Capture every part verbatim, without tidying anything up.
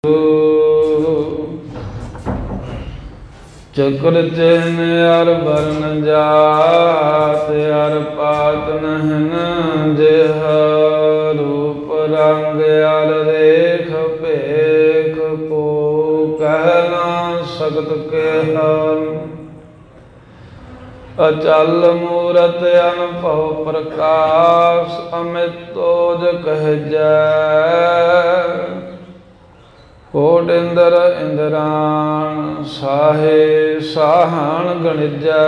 चक्र चिन्ह अर वर्ण जात अर पात नहन जेह रूप रंग अर रेख पेख को कहना सकत के अचल मूरत अनुभव प्रकाश अमित तोज कह जय कोट इंद्र इंद्राण साहे साहण गणिजै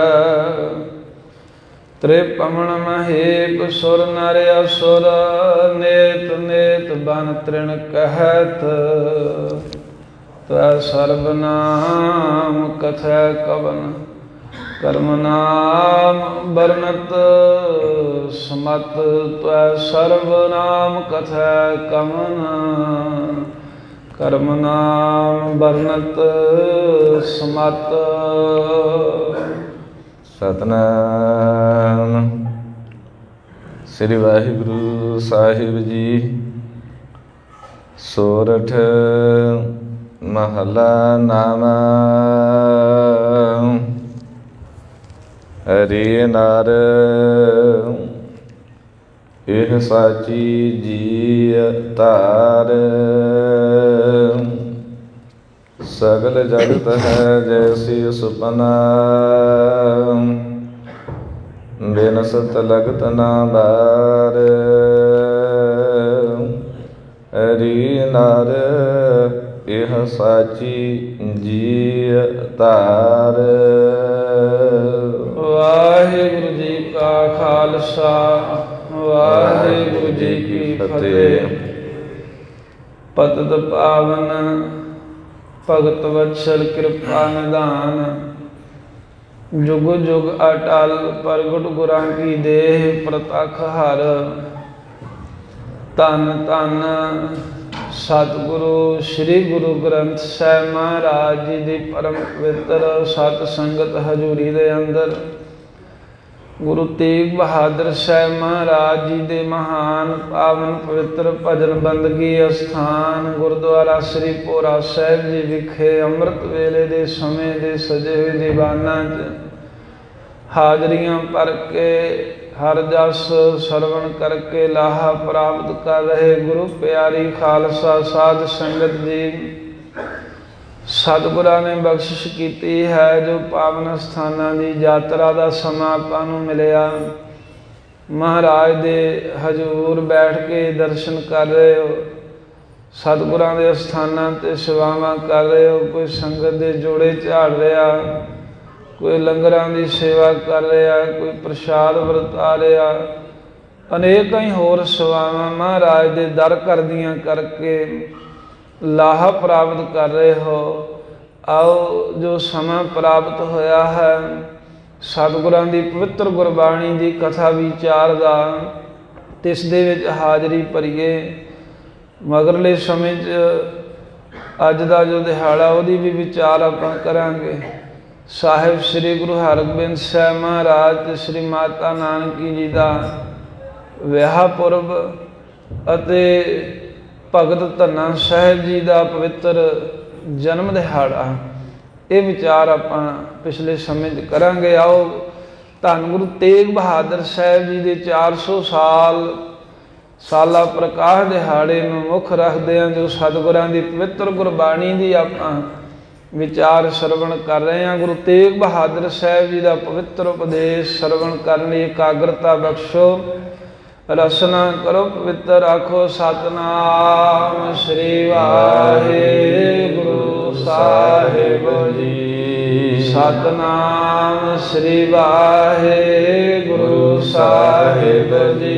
त्रिपमण महेप सुर नर असुर नेत नेत बन तृण कहत त्वै सर्वनाम कथै कवन कर्म नाम वर्णत समत त्वै सर्वनाम कथै कवन कर्म नाम वर्णत समत। सतनाम श्री वाहिगुरु साहिब जी। सोरठ महला नामा हरि नार एह साची जी तार सगल जगत है जैसी सुपना बेनसत लगत ना बार हरि नार एह साची जी तार। वाहिगुरु जी का खालसा वाहिगुरु जी की फतेह। पतित पावन भगत वत्सल कृपा निधान जुग जुग अटल प्रगट गुरां की देह प्रतख हर। धन धन सतगुरु श्री गुरु ग्रंथ साहिब महाराज जी की परम पवित्र सत संगत हजूरी दे अंदर गुरु तेग बहादुर साहिब महाराज जी के महान पावन पवित्र भजन बंदगी अस्थान गुरुद्वारा श्री भोरा साहिब जी विखे अमृत वेले के समय के सजे हुए दीवाना च हाजरियां भर के हर जस सरवण करके लाहा प्राप्त कर रहे गुरु प्यारी खालसा साध संगत जी। सतगुरां ने बख्शिश की है जो पावन स्थानां की यात्रा का समा आपां नूं मिलिया। महाराज दे हजूर बैठ के दर्शन कर रहे हो, सतगुरां दे स्थानां ते सेवावां कर रहे हो, कोई संगत दे जोड़े झाड़ रहा, कोई लंगरां की सेवा कर रहा, कोई प्रसाद वरता रहा, अनेक ही होर सेवावां महाराज दे दर करदियां करके लाहा प्राप्त कर रहे हो। आओ जो समा प्राप्त होया है सतगुरां दी पवित्र गुरबाणी की कथा विचार का तिस दे विच हाजरी भरीए। मगरले समय अज का जो दिहाड़ा उहदी भी विचार आपां करांगे। साहिब श्री गुरु हरगोबिंद साहिब महाराज ते श्री माता नानकी जी का विआह पुरब अते भगत धन्ना साहिब जी का पवित्र जन्म दिहाड़ा ये विचार आपां पिछले समय करांगे। आओ धन गुरु तेग बहादुर साहिब जी के चार सौ साल साला प्रकाश दिहाड़े में मुख रखते हैं जो सतगुरां की पवित्र गुरबाणी की आपां विचार श्रवण कर रहे हैं। गुरु तेग बहादुर साहिब जी का पवित्र उपदेश श्रवण करने एकाग्रता बख्शो, रसना करो पवित्र आखो। सतनाम श्री वाहिगुरु साहिब जी। सतनाम श्री वाहिगुरु साहिब जी।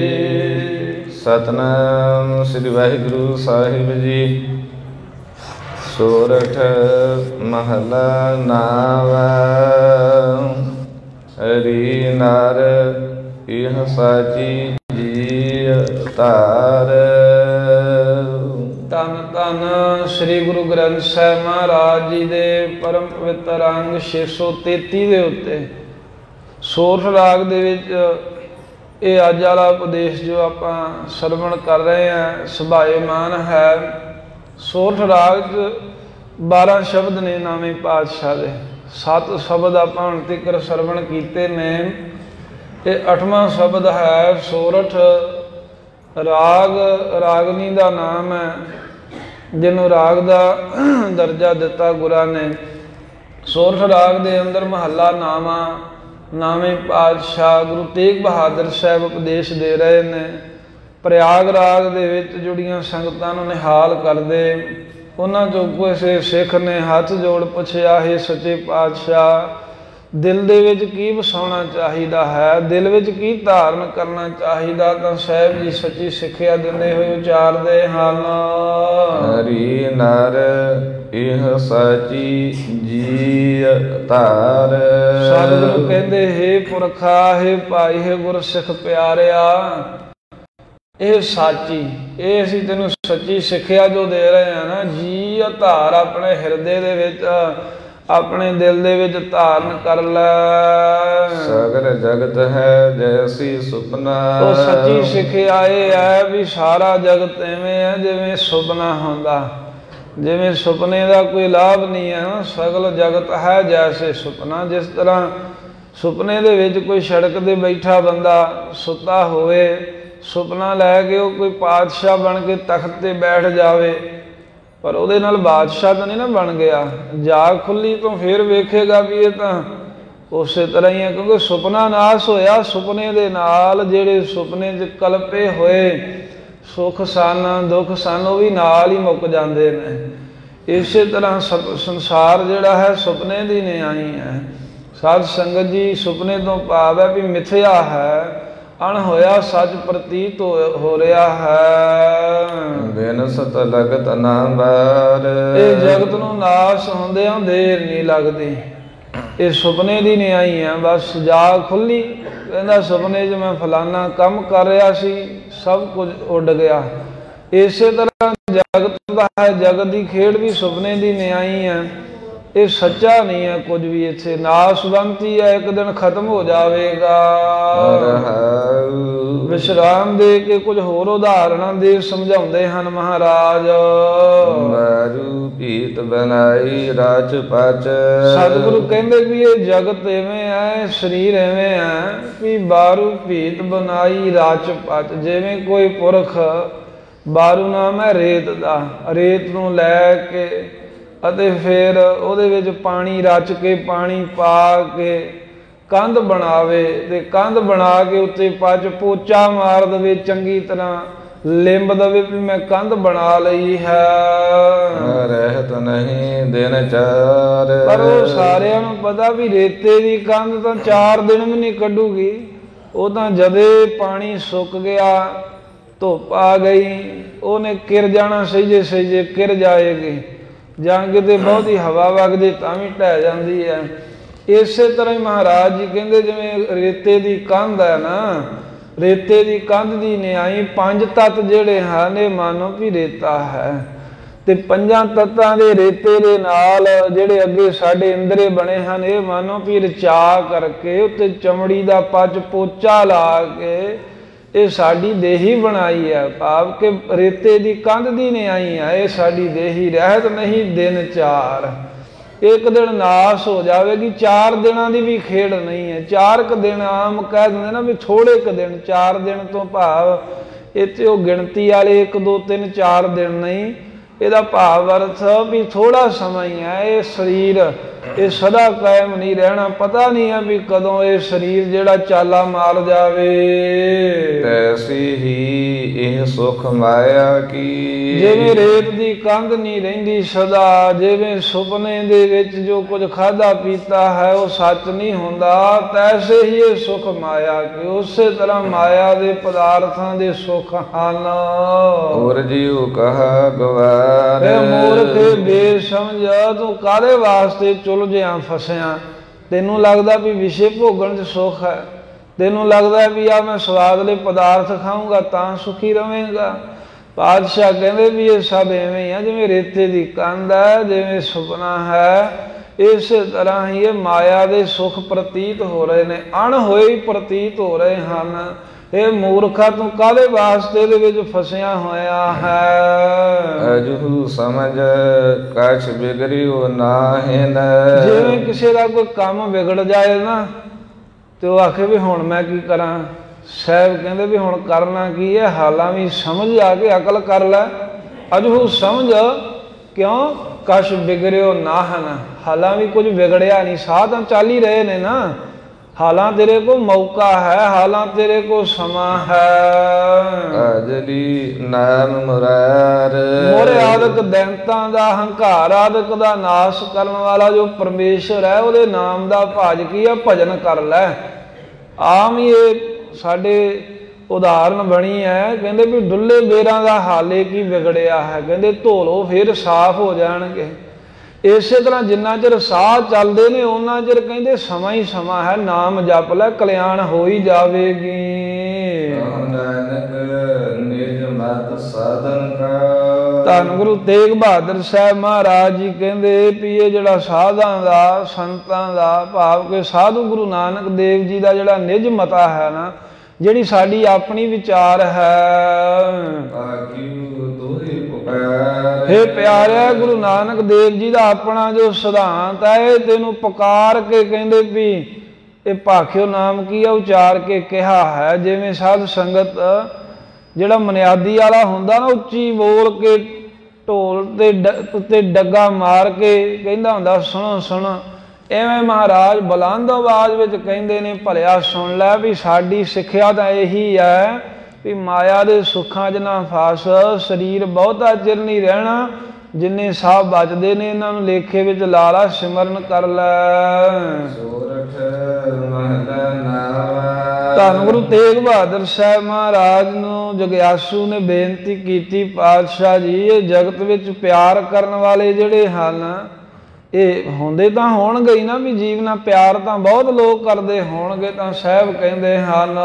सतनाम श्री वाहिगुरु साहिब जी। सोरठ महला नावा हरि नार यह साची तार। धन धन श्री गुरु ग्रंथ साहिब महाराज जी के परम पवित्र अंग छे सौ तेती के उत्ते सोरठ राग दे विच ये अज वाला उपदेश जो आप श्रवण कर रहे हैं सुभाएमान है। ਸੋਰਠ ਰਾਗ 'ਚ ਬਾਰਾਂ ਸ਼ਬਦ ਨੇ ਨਾਵੇਂ ਪਾਤਸ਼ਾਹ ਦੇ। ਸੱਤ ਸ਼ਬਦ ਆਪਾਂ ਹੁਣ ਤੀਕਰ ਸਰਵਣ ਕੀਤੇ ਨੇ। ਇਹ ਅੱਠਵਾਂ ਸ਼ਬਦ ਹੈ ਸੋਰਠ ਰਾਗ। ਰਾਗਨੀ ਦਾ ਨਾਮ ਹੈ ਜਿਹਨੂੰ ਰਾਗ ਦਾ ਦਰਜਾ ਦਿੱਤਾ ਗੁਰਾਂ ਨੇ। ਸੋਰਠ ਰਾਗ ਦੇ ਅੰਦਰ ਮਹੱਲਾ ਨਾਵਾਂ ਨਾਵੇਂ ਪਾਤਸ਼ਾਹ ਗੁਰੂ ਤੇਗ ਬਹਾਦਰ ਸਾਹਿਬ ਉਪਦੇਸ਼ ਦੇ ਰਹੇ ਨੇ। ਪ੍ਰਯਾਗ ਰਾਗ ਦੇ ਵਿੱਚ ਜੁੜੀਆਂ ਸੰਗਤਾਂ ਨੂੰ ਨਿਹਾਲ ਕਰਦੇ। ਉਹਨਾਂ ਚੋਂ ਕਿਸੇ ਸਿੱਖ ਨੇ ਹੱਥ ਜੋੜ ਪੁੱਛਿਆ, ਹੈ ਸੱਚੇ ਪਾਤਸ਼ਾਹ, ਦਿਲ ਦੇ ਵਿੱਚ ਕੀ ਵਸਾਉਣਾ ਚਾਹੀਦਾ ਹੈ, ਦਿਲ ਵਿੱਚ ਕੀ ਧਾਰਨ ਕਰਨਾ ਚਾਹੀਦਾ? ਤਾਂ ਸਾਹਿਬ ਜੀ ਸੱਚੀ ਸਿੱਖਿਆ ਦਿੰਦੇ ਹੋਏ ਉਚਾਰਦੇ ਹਨ, ਹਰੀ ਨਰ ਇਹ ਸਾਚੀ ਜੀ ਧਾਰ। ਸਤਿਗੁਰੂ ਕਹਿੰਦੇ, ਹੇ ਪੁਰਖਾ, ਹੇ ਭਾਈ, ਹੇ ਗੁਰ ਸਿੱਖ ਪਿਆਰਿਆ, ਇਹ ਸਾਚੀ, ਇਹ ਅਸੀਂ ਤੈਨੂੰ ਸੱਚੀ ਸਿੱਖਿਆ ਜੋ ਦੇ ਰਹੇ ਹਾਂ ਨਾ, ਜੀ ਧਾਰ ਆਪਣੇ ਹਿਰਦੇ ਦੇ ਵਿੱਚ, ਆਪਣੇ ਦਿਲ ਦੇ ਵਿੱਚ ਧਾਰਨ ਕਰ ਲੈ। ਸਗਲ ਜਗਤ ਹੈ ਜੈਸੀ ਸੁਪਨਾ। ਉਹ ਸੱਚੀ ਸਿੱਖਿਆ ਇਹ ਹੈ ਵੀ ਸਾਰਾ ਜਗਤ ਐਵੇਂ ਹੈ ਜਿਵੇਂ ਸੁਪਨਾ ਹੁੰਦਾ। ਜਿਵੇਂ ਸੁਪਨੇ ਦਾ ਕੋਈ ਲਾਭ ਨਹੀਂ ਹੈ ਨਾ, ਸਗਲ ਜਗਤ ਹੈ ਜੈਸੇ ਸੁਪਨਾ। ਜਿਸ ਤਰ੍ਹਾਂ ਸੁਪਨੇ ਦੇ ਵਿੱਚ ਕੋਈ ਸੜਕ 'ਤੇ ਬੈਠਾ ਬੰਦਾ ਸੁੱਤਾ ਹੋਵੇ, ਸੁਪਨਾ ਲੈ ਕੇ ਉਹ ਕੋਈ ਪਾਤਸ਼ਾਹ ਬਣ ਕੇ ਤਖਤ 'ਤੇ ਬੈਠ ਜਾਵੇ, ਪਰ ਉਹਦੇ ਨਾਲ ਬਾਦਸ਼ਾਹ ਤਾਂ ਨਹੀਂ ਨਾ ਬਣ ਗਿਆ। ਜਾਗ ਖੁੱਲੀ ਤੋਂ ਫਿਰ ਵੇਖੇਗਾ ਵੀ ਇਹ ਤਾਂ ਉਸੇ ਤਰ੍ਹਾਂ ਹੀ ਹੈ, ਕਿਉਂਕਿ ਸੁਪਨਾ ਨਾਸ ਹੋਇਆ। ਸੁਪਨੇ ਦੇ ਨਾਲ ਜਿਹੜੇ ਸੁਪਨੇ 'ਚ ਕਲਪੇ ਹੋਏ ਸੁੱਖ ਸਨ, ਦੁੱਖ ਸਨ, ਉਹ ਵੀ ਨਾਲ ਹੀ ਮੁੱਕ ਜਾਂਦੇ ਨੇ। ਇਸੇ ਤਰ੍ਹਾਂ ਸਤ ਸੰਸਾਰ ਜਿਹੜਾ ਹੈ ਸੁਪਨੇ ਦੀ ਨਿਆਈ ਹੈ। ਸਾਧ ਸੰਗਤ ਜੀ, ਸੁਪਨੇ ਤੋਂ ਭਾਵ ਹੈ ਵੀ ਮਿਥਿਆ ਹੈ, ਅਣ ਹੋਇਆ ਸੱਚ ਪ੍ਰਤੀਤ ਹੋ ਰਿਹਾ ਹੈ। ਬਿਨ ਸਤ ਲਗਤ ਨਾ ਬਾਰ। ਇਹ ਜਗਤ ਨੂੰ ਨਾਸ ਹੁੰਦਿਆਂ ਦੇਰ ਨਹੀਂ ਲੱਗਦੀ। ਇਹ ਸੁਪਨੇ ਦੀ ਨਿਆਈ ਹੈ। ਬਸ ਜਾਗ ਖੁੱਲੀ, ਕਹਿੰਦਾ ਸੁਪਨੇ 'ਚ ਮੈਂ ਫਲਾਨਾ ਕੰਮ ਕਰ ਰਿਹਾ ਸੀ, ਸਭ ਕੁਝ ਉੱਡ ਗਿਆ। ਇਸੇ ਤਰ੍ਹਾਂ ਜਗਤ ਦਾ ਹੈ, ਜਗਤ ਦੀ ਖੇਡ ਵੀ ਸੁਪਨੇ ਦੀ ਨਿਆਈ ਹੈ। ਇਹ ਸੱਚਾ ਨਹੀਂ ਹੈ ਕੁਝ ਵੀ, ਇੱਥੇ ਨਾਸਵੰਤੀ ਹੈ, ਇੱਕ ਦਿਨ ਖਤਮ ਹੋ ਜਾਵੇਗਾ। ਵਿਸ਼ਰਾਮ ਦੇ ਕੇ ਕੁਝ ਹੋਰ ਉਦਾਹਰਣਾਂ ਦੇ ਸਮਝਾਉਂਦੇ ਹਨ ਮਹਾਰਾਜ। ਬਾਰੂ ਭੀਤ ਬਣਾਈ ਰਾਚ ਪਚ। ਸਤਿਗੁਰੂ ਕਹਿੰਦੇ ਵੀ ਇਹ ਜਗਤ ਐਵੇਂ ਹੈ, ਸਰੀਰ ਐਵੇਂ ਹੈ ਵੀ ਬਾਰੂ ਭੀਤ ਬਣਾਈ ਰਾਚ ਪਚ। ਜਿਵੇਂ ਕੋਈ ਪੁਰਖ, ਬਾਰੂ ਨਾਮ ਹੈ ਰੇਤ ਦਾ, ਰੇਤ ਨੂੰ ਲੈ ਕੇ ਅਤੇ ਫਿਰ ਉਹਦੇ ਵਿੱਚ ਪਾਣੀ ਰਚ ਕੇ, ਪਾਣੀ ਪਾ ਕੇ ਕੰਧ ਬਣਾਵੇ, ਤੇ ਕੰਧ ਬਣਾ ਕੇ ਉੱਤੇ ਪੱਚ ਪੋਚਾ ਮਾਰ ਦੇਵੇ, ਚੰਗੀ ਤਰ੍ਹਾਂ ਲਿੰਬ ਦੇਵੇ ਵੀ ਮੈਂ ਕੰਧ ਬਣਾ ਲਈ ਹੈ। ਰਹਿਤ ਨਹੀਂ ਦਿਨ ਚਾਰ। ਪਰ ਉਹ ਸਾਰਿਆਂ ਨੂੰ ਪਤਾ ਵੀ ਰੇਤੇ ਦੀ ਕੰਧ ਤਾਂ ਚਾਰ ਦਿਨ ਵੀ ਨਹੀਂ ਕੱਢੂਗੀ। ਉਹ ਤਾਂ ਜਦੇ ਪਾਣੀ ਸੁੱਕ ਗਿਆ, ਧੁੱਪ ਆ ਗਈ, ਉਹਨੇ ਕਿਰ ਜਾਣਾ, ਸਹਿਜੇ ਸਹਿਜੇ ਕਿਰ ਜਾਏਗੀ। ਜਾਂ ਕਿਤੇ ਬਹੁਤੀ ਹਵਾ ਵਗ ਜੇ ਤਾਂ ਵੀ ਢਹਿ ਜਾਂਦੀ ਹੈ। ਇਸੇ ਤਰ੍ਹਾਂ ਹੀ ਮਹਾਰਾਜ ਜੀ ਕਹਿੰਦੇ ਜਿਵੇਂ ਰੇਤੇ ਦੀ ਕੰਧ ਹੈ ਨਾ, ਰੇਤੇ ਦੀ ਕੰਧ ਦੀ ਨਿਆਈ ਪੰਜ ਤੱਤ ਜਿਹੜੇ ਹਨ, ਇਹ ਮਾਨੋ ਵੀ ਰੇਤਾ ਹੈ। ਤੇ ਪੰਜਾਂ ਤੱਤਾਂ ਦੇ ਰੇਤੇ ਦੇ ਨਾਲ ਜਿਹੜੇ ਅੱਗੇ ਸਾਡੇ ਇੰਦਰੇ ਬਣੇ ਹਨ, ਇਹ ਮਾਨੋ ਵੀ ਰਚਾ ਕਰਕੇ ਉੱਤੇ ਚਮੜੀ ਦਾ ਪੱਚ ਪੋਚਾ ਲਾ ਕੇ ਇਹ ਸਾਡੀ ਦੇਹੀ ਬਣਾਈ ਹੈ। ਭਾਵ ਕਿ ਰੇਤੇ ਦੀ ਕੰਧ ਦੀ ਨਿਆਈ ਹੈ, ਇਹ ਸਾਡੀ ਦੇਹੀ। ਰਹਿਤ ਨਹੀਂ ਦਿਨ ਚਾਰ। ਇੱਕ ਦਿਨ ਨਾਸ ਹੋ ਜਾਵੇਗੀ, ਚਾਰ ਦਿਨਾਂ ਦੀ ਵੀ ਖੇਡ ਨਹੀਂ ਹੈ। ਚਾਰ ਕੁ ਦਿਨ ਆਮ ਕਹਿ ਦਿੰਦੇ ਨਾ ਵੀ ਥੋੜੇ ਕੁ ਦਿਨ, ਚਾਰ ਦਿਨ ਤੋਂ ਭਾਵ ਇੱਥੇ ਉਹ ਗਿਣਤੀ ਵਾਲੇ ਇੱਕ ਦੋ ਤਿੰਨ ਚਾਰ ਦਿਨ ਨਹੀਂ, ਇਹਦਾ ਭਾਵ ਅਰਥ ਵੀ ਥੋੜਾ ਸਮਾਂ ਹੀ ਹੈ। ਇਹ ਸਰੀਰ ਇਹ ਸਦਾ ਕਾਇਮ ਨਹੀਂ ਰਹਿਣਾ, ਪਤਾ ਨਹੀਂ ਹੈ ਵੀ ਕਦੋਂ ਇਹ ਸਰੀਰ ਜਿਹੜਾ ਚਾਲਾ ਮਾਰ ਜਾਵੇ। ਤੈਸੀ ਹੀ ਇਹ ਸੁਖ ਮਾਇਆ ਕੀ। ਜਿਵੇਂ ਰੇਤ ਦੀ ਕੰਧ ਨਹੀਂ ਰਹਿੰਦੀ ਸਦਾ, ਜਿਵੇਂ ਸੁਪਨੇ ਦੇ ਵਿੱਚ ਜੋ ਕੁਝ ਖਾਧਾ ਪੀਤਾ ਹੈ ਉਹ ਸੱਚ ਨਹੀਂ ਹੁੰਦਾ, ਤੈਸੇ ਹੀ ਇਹ ਸੁਖ ਮਾਇਆ ਕੀ। ਉਸੇ ਤਰ੍ਹਾਂ ਮਾਇਆ ਦੇ ਪਦਾਰਥਾਂ ਦੇ ਸੁੱਖ ਹਨ। ਔਰ ਜੀਉ ਕਹਾ ਗਵਾਰ। ਇਹ ਮੂਰਖ ਬੇਸਮਝ, ਤੂੰ ਕਾਹਦੇ ਵਾਸਤੇ ਚੁਲਝਿਆ ਫਸਿਆ? ਤੈਨੂੰ ਲੱਗਦਾ ਵੀ ਵਿਸ਼ੇ ਭੋਗਣ 'ਚ ਸੁੱਖ ਹੈ, ਤੈਨੂੰ ਲੱਗਦਾ ਵੀ ਆ ਮੈਂ ਸਵਾਦਲੇ ਪਦਾਰਥ ਖਾਊਂਗਾ ਤਾਂ ਸੁਖੀ ਰਵੇਂਗਾ। ਪਾਤਸ਼ਾਹ ਕਹਿੰਦੇ ਵੀ ਇਹ ਸਭ ਐਵੇਂ ਹੀ ਆ, ਜਿਵੇਂ ਰੇਤੇ ਦੀ ਕੰਧ ਹੈ, ਜਿਵੇਂ ਸੁਪਨਾ ਹੈ, ਇਸੇ ਤਰ੍ਹਾਂ ਹੀ ਇਹ ਮਾਇਆ ਦੇ ਸੁੱਖ ਪ੍ਰਤੀਤ ਹੋ ਰਹੇ ਨੇ, ਅਣ ਹੋਏ ਹੀ ਪ੍ਰਤੀਤ ਹੋ ਰਹੇ ਹਨ। ਇਹ ਮੂਰਖਾ ਤੂੰ ਕਾਹਦੇ ਵਾਸਤੇ ਦੇ ਵਿੱਚ ਫਸਿਆ ਹੋਇਆ ਹੈ। ਅਜਹੂ ਸਮਝ ਕਛ ਬਿਗੜਿਓ ਨਾਹਿਨ। ਜਿਵੇਂ ਕਿਸੇ ਦਾ ਕੋਈ ਕੰਮ ਵਿਗੜ ਜਾਏ ਨਾ ਤੇ ਉਹ ਆਖੇ ਵੀ ਹੁਣ ਮੈਂ ਕੀ ਕਰਾਂ। ਸਾਹਿਬ ਕਹਿੰਦੇ ਵੀ ਹੁਣ ਕਰਨਾ ਕੀ ਹੈ, ਹਾਲਾਂ ਵੀ ਸਮਝ ਆ ਕੇ ਅਕਲ ਕਰ ਲੈ। ਅਜਹੂ ਸਮਝ ਕਿਉਂ ਕਛ ਬਿਗੜਿਓ ਨਾਹਨ, ਹਾਲਾਂ ਵੀ ਕੁਝ ਵਿਗੜਿਆ ਨਹੀਂ, ਸਾਹ ਤਾਂ ਚੱਲ ਹੀ ਰਹੇ ਨੇ ਨਾ। ਹਾਲਾਂ ਤੇਰੇ ਕੋ ਮੌਕਾ ਹੈ, ਹਾਲਾਂ ਤੇਰੇ ਕੋ ਸਮਾਂ ਹੈ। ਅਜਲੀ ਨਾਮ ਮੁਰਾਰ। ਮੋਰੇ ਆਦਿਕ ਦੈਂਤਾਂ ਦਾ ਹੰਕਾਰ ਆਦਿਕ ਦਾ ਨਾਸ਼ ਕਰਨ ਵਾਲਾ ਜੋ ਪਰਮੇਸ਼ਰ ਹੈ, ਉਹਦੇ ਨਾਮ ਦਾ ਭਾਜ ਕੀ ਆ, ਭਜਨ ਕਰ ਲੈ। ਆਮ ਹੀ ਇਹ ਸਾਡੇ ਉਦਾਹਰਨ ਬਣੀ ਹੈ, ਕਹਿੰਦੇ ਵੀ ਡੁੱਲੇ ਬੇਰਾਂ ਦਾ ਹਾਲੇ ਕੀ ਵਿਗੜਿਆ ਹੈ, ਕਹਿੰਦੇ ਧੋ ਲੋ ਫਿਰ ਸਾਫ਼ ਹੋ ਜਾਣਗੇ। ਇਸੇ ਤਰ੍ਹਾਂ ਜਿੰਨਾ ਚਿਰ ਸਾਹ ਚੱਲਦੇ ਨੇ ਉਹਨਾਂ ਚਿਰ ਕਹਿੰਦੇ ਸਮਾਂ ਹੀ ਸਮਾਂ ਹੈ, ਨਾਮ ਜਪ ਲੈ ਕਲਿਆਣ ਹੋ ਹੀ ਜਾਵੇਗੀ। ਨਿਜ ਮਤ ਸਾਧਨ ਕਾ। ਧੰਨ ਗੁਰੂ ਤੇਗ ਬਹਾਦਰ ਸਾਹਿਬ ਮਹਾਰਾਜ ਜੀ ਕਹਿੰਦੇ ਵੀ ਇਹ ਜਿਹੜਾ ਸਾਧਾਂ ਦਾ ਸੰਤਾਂ ਦਾ ਭਾਵ ਕਿ ਸਾਧੂ ਗੁਰੂ ਨਾਨਕ ਦੇਵ ਜੀ ਦਾ ਜਿਹੜਾ ਨਿਜ ਮਤਾ ਹੈ ਨਾ, ਜਿਹੜੀ ਸਾਡੀ ਆਪਣੀ ਵਿਚਾਰ ਹੈ। ਹੇ ਪਿਆਰਿਆ ਗੁਰੂ ਨਾਨਕ ਦੇਵ ਜੀ ਦਾ ਆਪਣਾ ਜੋ ਸਿਧਾਂਤ ਹੈ, ਇਹ ਤੈਨੂੰ ਪੁਕਾਰ ਕੇ ਕਹਿੰਦੇ ਵੀ ਇਹ ਭਾਖਿਓ ਨਾਮ ਕੀ ਹੈ ਉਚਾਰ ਕੇ ਕਿਹਾ ਹੈ। ਜਿਵੇਂ ਸਾਧ ਸੰਗਤ ਜਿਹੜਾ ਮਨਿਆਦੀ ਵਾਲਾ ਹੁੰਦਾ ਨਾ, ਉੱਚੀ ਬੋਲ ਕੇ ਢੋਲ ਤੇ ਉੱਤੇ ਡੱਗਾ ਮਾਰ ਕੇ ਕਹਿੰਦਾ ਹੁੰਦਾ ਸੁਣੋ ਸੁਣੋ, ਐਵੇਂ ਮਹਾਰਾਜ ਬੁਲੰਦ ਆਵਾਜ਼ ਵਿੱਚ ਕਹਿੰਦੇ ਨੇ ਭਲਿਆ ਸੁਣ ਲੈ ਵੀ ਸਾਡੀ ਸਿੱਖਿਆ ਤਾਂ ਇਹੀ ਹੈ ਵੀ ਮਾਇਆ ਦੇ ਸੁੱਖਾਂ 'ਚ ਨਾ ਫਸ, ਸਰੀਰ ਬਹੁਤਾ ਚਿਰ ਨਹੀਂ ਰਹਿਣਾ, ਜਿੰਨੇ ਸਾਹ ਬਚਦੇ ਨੇ ਇਹਨਾਂ ਨੂੰ ਲੇਖੇ ਵਿੱਚ ਲਾ ਲਾ, ਸਿਮਰਨ ਕਰ ਲੈ। ਧੰਨ ਗੁਰੂ ਤੇਗ ਬਹਾਦਰ ਸਾਹਿਬ ਮਹਾਰਾਜ ਨੂੰ ਜਗਿਆਸੂ ਨੇ ਬੇਨਤੀ ਕੀਤੀ, ਪਾਤਸ਼ਾਹ ਜੀ ਇਹ ਜਗਤ ਵਿੱਚ ਪਿਆਰ ਕਰਨ ਵਾਲੇ ਜਿਹੜੇ ਹਨ ਇਹ ਹੁੰਦੇ ਤਾਂ ਹੋਣਗੇ ਹੀ ਨਾ, ਵੀ ਜੀਵ ਨਾਲ ਪਿਆਰ ਤਾਂ ਬਹੁਤ ਲੋਕ ਕਰਦੇ ਹੋਣਗੇ। ਤਾਂ ਸਾਹਿਬ ਕਹਿੰਦੇ ਹਨ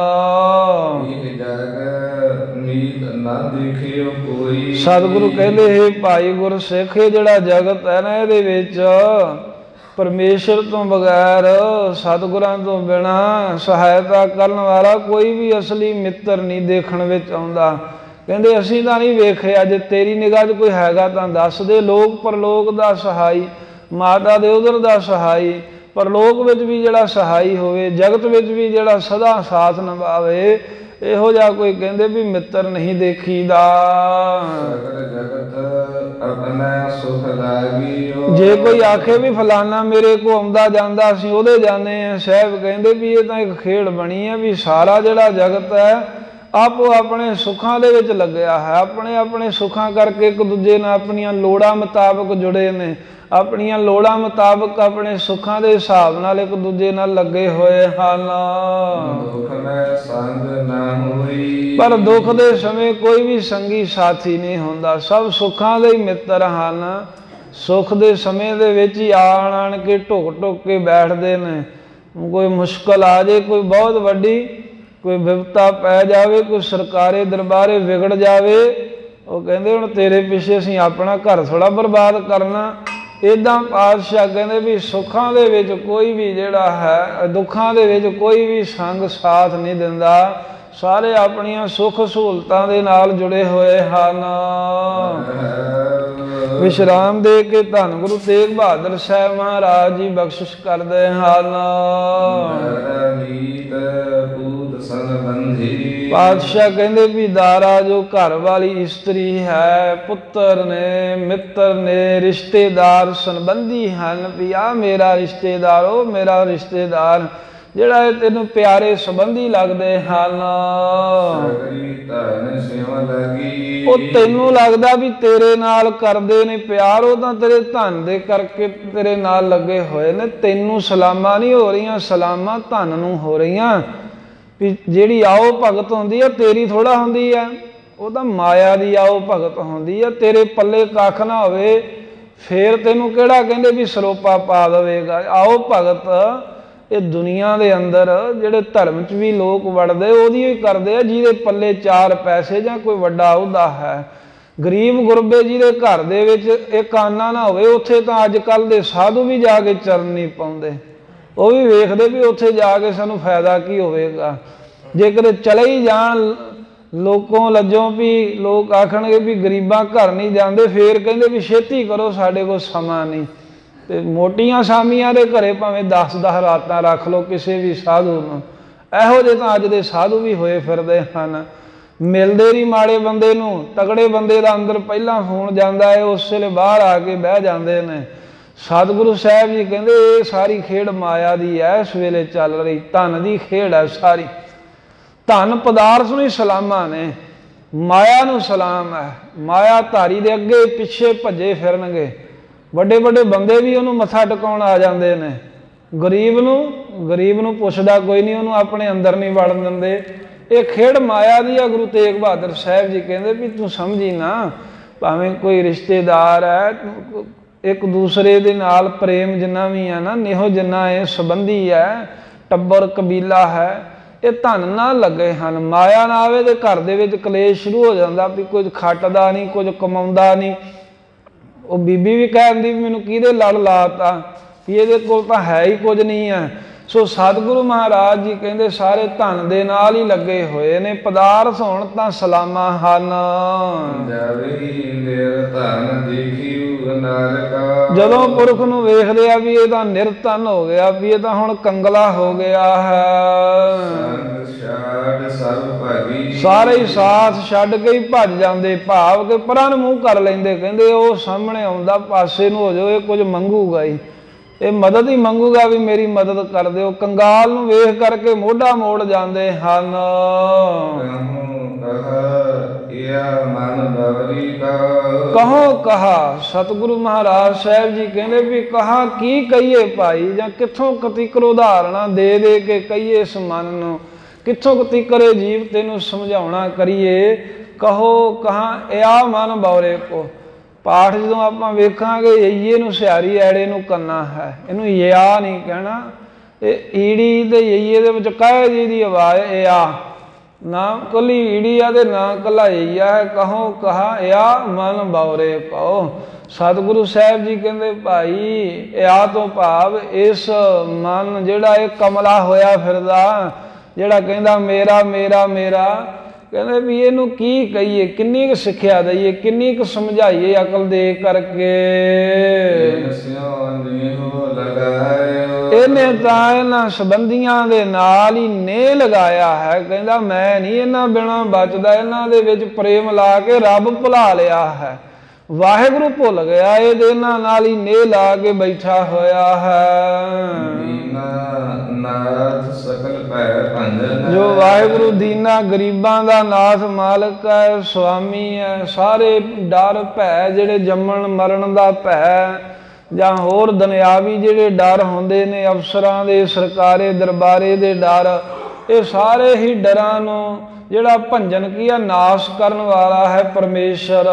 ਸਤਿਗੁਰੂ ਕਹਿੰਦੇ ਹੈ ਭਾਈ ਗੁਰਸਿੱਖ, ਇਹ ਜਿਹੜਾ ਜਗਤ ਹੈ ਨਾ ਇਹਦੇ ਵਿੱਚ ਪਰਮੇਸ਼ਰ ਤੋਂ ਬਗੈਰ, ਸਤਿਗੁਰਾਂ ਤੋਂ ਬਿਨਾਂ ਸਹਾਇਤਾ ਕਰਨ ਵਾਲਾ ਕੋਈ ਵੀ ਅਸਲੀ ਮਿੱਤਰ ਨਹੀਂ ਦੇਖਣ ਵਿੱਚ ਆਉਂਦਾ। ਕਹਿੰਦੇ ਅਸੀਂ ਤਾਂ ਨਹੀਂ ਵੇਖਿਆ, ਜੇ ਤੇਰੀ ਨਿਗਾਹ 'ਚ ਕੋਈ ਹੈਗਾ ਤਾਂ ਦੱਸ ਦੇ। ਲੋਕ ਪਰਲੋਕ ਦਾ ਸਹਾਈ, ਮਾਤਾ ਦੇ ਉਦਰ ਦਾ ਸਹਾਈ, ਪਰਲੋਕ ਵਿੱਚ ਵੀ ਜਿਹੜਾ ਸਹਾਈ ਹੋਵੇ, ਜਗਤ ਵਿੱਚ ਵੀ ਜਿਹੜਾ ਸਦਾ ਸਾਥ ਨਿਭਾਵੇ, ਇਹੋ ਜਿਹਾ ਕੋਈ ਕਹਿੰਦੇ ਵੀ ਮਿੱਤਰ ਨਹੀਂ ਦੇਖੀਦਾ। ਜੇ ਕੋਈ ਆਖੇ ਵੀ ਫਲਾਨਾ ਮੇਰੇ ਕੋ ਆਉਂਦਾ ਜਾਂਦਾ ਅਸੀਂ ਉਹਦੇ ਜਾਂਦੇ ਹਾਂ, ਸਾਹਿਬ ਕਹਿੰਦੇ ਵੀ ਇਹ ਤਾਂ ਇੱਕ ਖੇਡ ਬਣੀ ਹੈ ਵੀ ਸਾਰਾ ਜਿਹੜਾ ਜਗਤ ਹੈ ਆਪੋ ਆਪਣੇ ਸੁੱਖਾਂ ਦੇ ਵਿੱਚ ਲੱਗਿਆ ਹੈ, ਆਪਣੇ ਆਪਣੇ ਸੁੱਖਾਂ ਕਰਕੇ ਇੱਕ ਦੂਜੇ ਨਾਲ ਆਪਣੀਆਂ ਲੋੜਾਂ ਮੁਤਾਬਕ ਜੁੜੇ ਨੇ, ਆਪਣੀਆਂ ਲੋੜਾਂ ਮੁਤਾਬਕ ਆਪਣੇ ਸੁੱਖਾਂ ਦੇ ਹਿਸਾਬ ਨਾਲ ਇੱਕ ਦੂਜੇ ਨਾਲ ਲੱਗੇ ਹੋਏ ਹਨ। ਪਰ ਦੁੱਖ ਦੇ ਸਮੇਂ ਕੋਈ ਵੀ ਸੰਗੀ ਸਾਥੀ ਨਹੀਂ ਹੁੰਦਾ, ਸਭ ਸੁੱਖਾਂ ਦੇ ਹੀ ਮਿੱਤਰ ਹਨ। ਸੁੱਖ ਦੇ ਸਮੇਂ ਦੇ ਵਿੱਚ ਹੀ ਆਣ ਆਣ ਕੇ ਢੁੱਕ ਢੁੱਕ ਕੇ ਬੈਠਦੇ ਨੇ। ਕੋਈ ਮੁਸ਼ਕਲ ਆ ਜਾਏ, ਕੋਈ ਬਹੁਤ ਵੱਡੀ ਕੋਈ ਵਿਪਤਾ ਪੈ ਜਾਵੇ, ਕੋਈ ਸਰਕਾਰੇ ਦਰਬਾਰੇ ਵਿਗੜ ਜਾਵੇ, ਉਹ ਕਹਿੰਦੇ ਹੁਣ ਤੇਰੇ ਪਿੱਛੇ ਅਸੀਂ ਆਪਣਾ ਘਰ ਥੋੜ੍ਹਾ ਬਰਬਾਦ ਕਰਨਾ। ਇੱਦਾਂ ਪਾਤਸ਼ਾਹ ਕਹਿੰਦੇ ਵੀ ਸੁੱਖਾਂ ਦੇ ਵਿੱਚ ਕੋਈ ਵੀ ਜਿਹੜਾ ਹੈ, ਦੁੱਖਾਂ ਦੇ ਵਿੱਚ ਕੋਈ ਵੀ ਸੰਗ ਸਾਥ ਨਹੀਂ ਦਿੰਦਾ, ਸਾਰੇ ਆਪਣੀਆਂ ਸੁੱਖ ਸਹੂਲਤਾਂ ਦੇ ਨਾਲ ਜੁੜੇ ਹੋਏ ਹਨ। ਵਿਸ਼ਰਾਮ ਦੇ ਕੇ ਧੰਨ ਗੁਰੂ ਤੇਗ ਬਹਾਦਰ ਸਾਹਿਬ ਮਹਾਰਾਜ ਜੀ ਬਖਸ਼ਿਸ਼ ਕਰਦੇ ਹਨ। ਪਾਤਸ਼ਾਹ ਕਹਿੰਦੇ ਵੀ ਦਾਰਾ ਜੋ ਘਰ ਵਾਲੀ ਇਸਤਰੀ ਹੈ, ਪੁੱਤਰ ਨੇ, ਮਿੱਤਰ ਨੇ, ਰਿਸ਼ਤੇਦਾਰ ਸੰਬੰਧੀ ਹਨ, ਵੀ ਆ ਮੇਰਾ ਰਿਸ਼ਤੇਦਾਰ, ਉਹ ਮੇਰਾ ਰਿਸ਼ਤੇਦਾਰ, ਜਿਹੜਾ ਇਹ ਤੈਨੂੰ ਪਿਆਰੇ ਸੰਬੰਧੀ ਲੱਗਦੇ ਹਨ। ਉਹ ਤੈਨੂੰ ਲੱਗਦਾ ਵੀ ਤੇਰੇ ਨਾਲ ਕਰਦੇ ਨੇ ਪਿਆਰ, ਉਹ ਤਾਂ ਤੇਰੇ ਧਨ ਦੇ ਕਰਕੇ ਤੇਰੇ ਨਾਲ ਲੱਗੇ ਹੋਏ ਨੇ। ਤੈਨੂੰ ਸਲਾਮਾਂ ਨਹੀਂ ਹੋ ਰਹੀਆਂ, ਸਲਾਮਾਂ ਧਨ ਨੂੰ ਹੋ ਰਹੀਆਂ। ਵੀ ਜਿਹੜੀ ਆਓ ਭਗਤ ਹੁੰਦੀ ਆ ਤੇਰੀ ਥੋੜ੍ਹਾ ਹੁੰਦੀ ਆ, ਉਹ ਤਾਂ ਮਾਇਆ ਦੀ ਆਓ ਭਗਤ ਹੁੰਦੀ ਆ। ਤੇਰੇ ਪੱਲੇ ਕੱਖ ਨਾ ਹੋਵੇ ਫੇਰ ਤੈਨੂੰ ਕਿਹੜਾ ਕਹਿੰਦੇ ਵੀ ਸਰੋਪਾ ਪਾ ਦੇਵੇਗਾ। ਆਓ ਭਗਤ ਇਹ ਦੁਨੀਆ ਦੇ ਅੰਦਰ ਜਿਹੜੇ ਧਰਮ 'ਚ ਵੀ ਲੋਕ ਵੜਦੇ ਉਹਦੀ ਹੀ ਕਰਦੇ ਆ ਜਿਹਦੇ ਪੱਲੇ ਚਾਰ ਪੈਸੇ ਜਾਂ ਕੋਈ ਵੱਡਾ ਅਹੁਦਾ ਹੈ। ਗਰੀਬ ਗੁਰਬੇ ਜਿਹਦੇ ਘਰ ਦੇ ਵਿੱਚ ਇੱਕ ਆਨਾ ਨਾ ਹੋਵੇ, ਉੱਥੇ ਤਾਂ ਅੱਜ ਕੱਲ੍ਹ ਦੇ ਸਾਧੂ ਵੀ ਜਾ ਕੇ ਚਰਨ ਨਹੀਂ ਪਾਉਂਦੇ। ਉਹ ਵੀ ਵੇਖਦੇ ਵੀ ਉੱਥੇ ਜਾ ਕੇ ਸਾਨੂੰ ਫਾਇਦਾ ਕੀ ਹੋਵੇਗਾ। जेकर चले ही जान लोगों लज्जों भी लोग आखणगे भी गरीबां घर नहीं जाते, फिर कहते भी छेती करो साढ़े को समा नहीं। तो मोटियां सामियां दे घरे भावें दस दस रातां रख लो किसी भी साधु नूं, इहो जे तां अज दे साधु भी होए फिरदे हन। मिलते नहीं माड़े बंदे नूं, तगड़े बंदे दा अंदर पहला फोन जाता है, उस वेले बाहर आके बह जाते हैं। सतगुरु साहब जी कहते ये सारी खेड माया दी है, इस वेले चल रही धन की खेड है सारी। धन पदार्थ नूं सलामा ने, माया नूं सलाम है। माया धारी दे अगे पिछे भजे फिरनगे, बड़े बड़े बंदे भी उन्होंने मत्था टिकाउण आ जाते हैं। गरीब नूं गरीब नूं पुछदा कोई नहीं, उन्होंने अपने अंदर नहीं वड़न दिंदे। ये खेड माया दी है। गुरु तेग बहादुर साहब जी कहते भी तू समझी ना, भावें कोई रिश्तेदार है, एक दूसरे दे नाल प्रेम जिन्ना भी है ना, निहो जिन्ना है संबंधी है, टब्बर कबीला है, ये धन ना लगे हैं। माया ना आवे तो घर दे विच कलेश शुरू हो जाता भी कुछ खटदा नहीं, कुछ कमाउंदा नहीं। वो बीबी भी कह दी मैनू किहदे लड़ लाता भी इहदे कोल तां है ही कुछ नहीं है। सो सतगुरु महाराज जी कहते सारे धन दे नाल ही लगे हुए ने, पदार्थ होण तां सलामा हन। जदों पुरख नूं वेखदे आ भी इहदा निरधन हो गया, भी इहदा हुण कंगला हो गया है, सारे ही साथ छड्ड के ही भज जांदे, भाव के परां नूं मूँह कर लैंदे। कहंदे ओह सामणे आउंदा पासे नूं हो जाओ, ये कुछ मंगूगा ही, ये मदद ही मंगूगा भी मेरी मदद कर दो। कंगाल नूं वेख करके मोढा मोड़ जाते हैं। कहो कहा सतगुरु महाराज साहब जी कहते भी कहा की कहिए भाई, जां कित्थों कतिकर उदाहरणा दे दे के कहिए इस मन नूं, कित्थों कतिकर जीव तेनू समझाउणा करिए। कहो कहा या मन बौरे को, पाठ जो आप वेखांगे ये नूं सियारी ऐड़े नूं करना है, इनू या नहीं कहना। ईड़ी ते ये दे विच कह जी दी आवाज़ या ना कली ईड़ी आ ते ना कला या है। कहो कहा या मन बौरे पाओ। सतगुरु साहब जी कहते भाई या तो भाव इस मन जिहड़ा ये कमला होया फिरदा, जिहड़ा कहंदा मेरा मेरा मेरा, कहते भी इनू की कहिए, किन्नी क सिक्ख्या दईए, किन्नी क समझाइए अकल दे करके। इन्हें तां इन्हां संबंधियां दे नाल ही ने लगाया है। कहंदा मैं नहीं इन्हां बिना बचदा, इन्हां दे विच प्रेम ला के रब भुला लिया है, वाहिगुरु भुल गया, ये इन्हां नाल ही ने ला के बैठा होया है। जो वाहिगुरु दीना गरीबां दा नाथ मालक है, स्वामी है। सारे डर भै जिहड़े जम्मण मरण दा भै जां होर दुनियावी जिहड़े डर हुंदे ने, अफसरां दे सरकारे दरबारे दे डर, ये सारे ही डरां नूं जिहड़ा भंजन किया नाश करन वाला है परमेश्वर।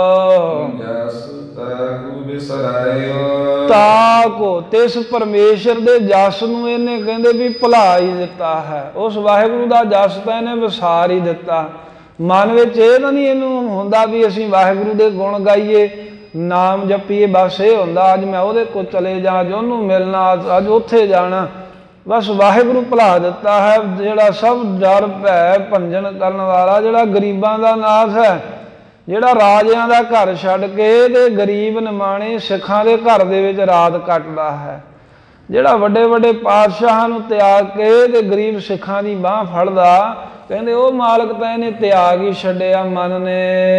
ताको तिस परमेश्वर दे जस नूं इहने कहंदे भी भुला ही दिता है। उस वाहिगुरू दा जस तां इहने विसार ही दिता। मन विच इह तां नहीं इहनूं हुंदा भी असीं वाहिगुरू दे गुण गाईए, नाम जपीए, बस ये हुंदा अज मैं उहदे कोल चले जा, अज उहनूं मिलना, अज उत्थे जाना। बस वाहिगुरू भुला दिता है, जिहड़ा सब डर भै भंजन करन वाला, जिहड़ा गरीबां दा नाथ है, जिहड़ा राजियां दा घर छड्ड के ते गरीब निमाणे सिखां दे घर दे विच रात कटदा है, जिहड़ा वड्डे वड्डे पातशाहां नूं त्याग के ते गरीब सिखां दी बांह फड़दा। कहंदे ओ मालक तां इहने त्याग ही छड्डिया मन ने।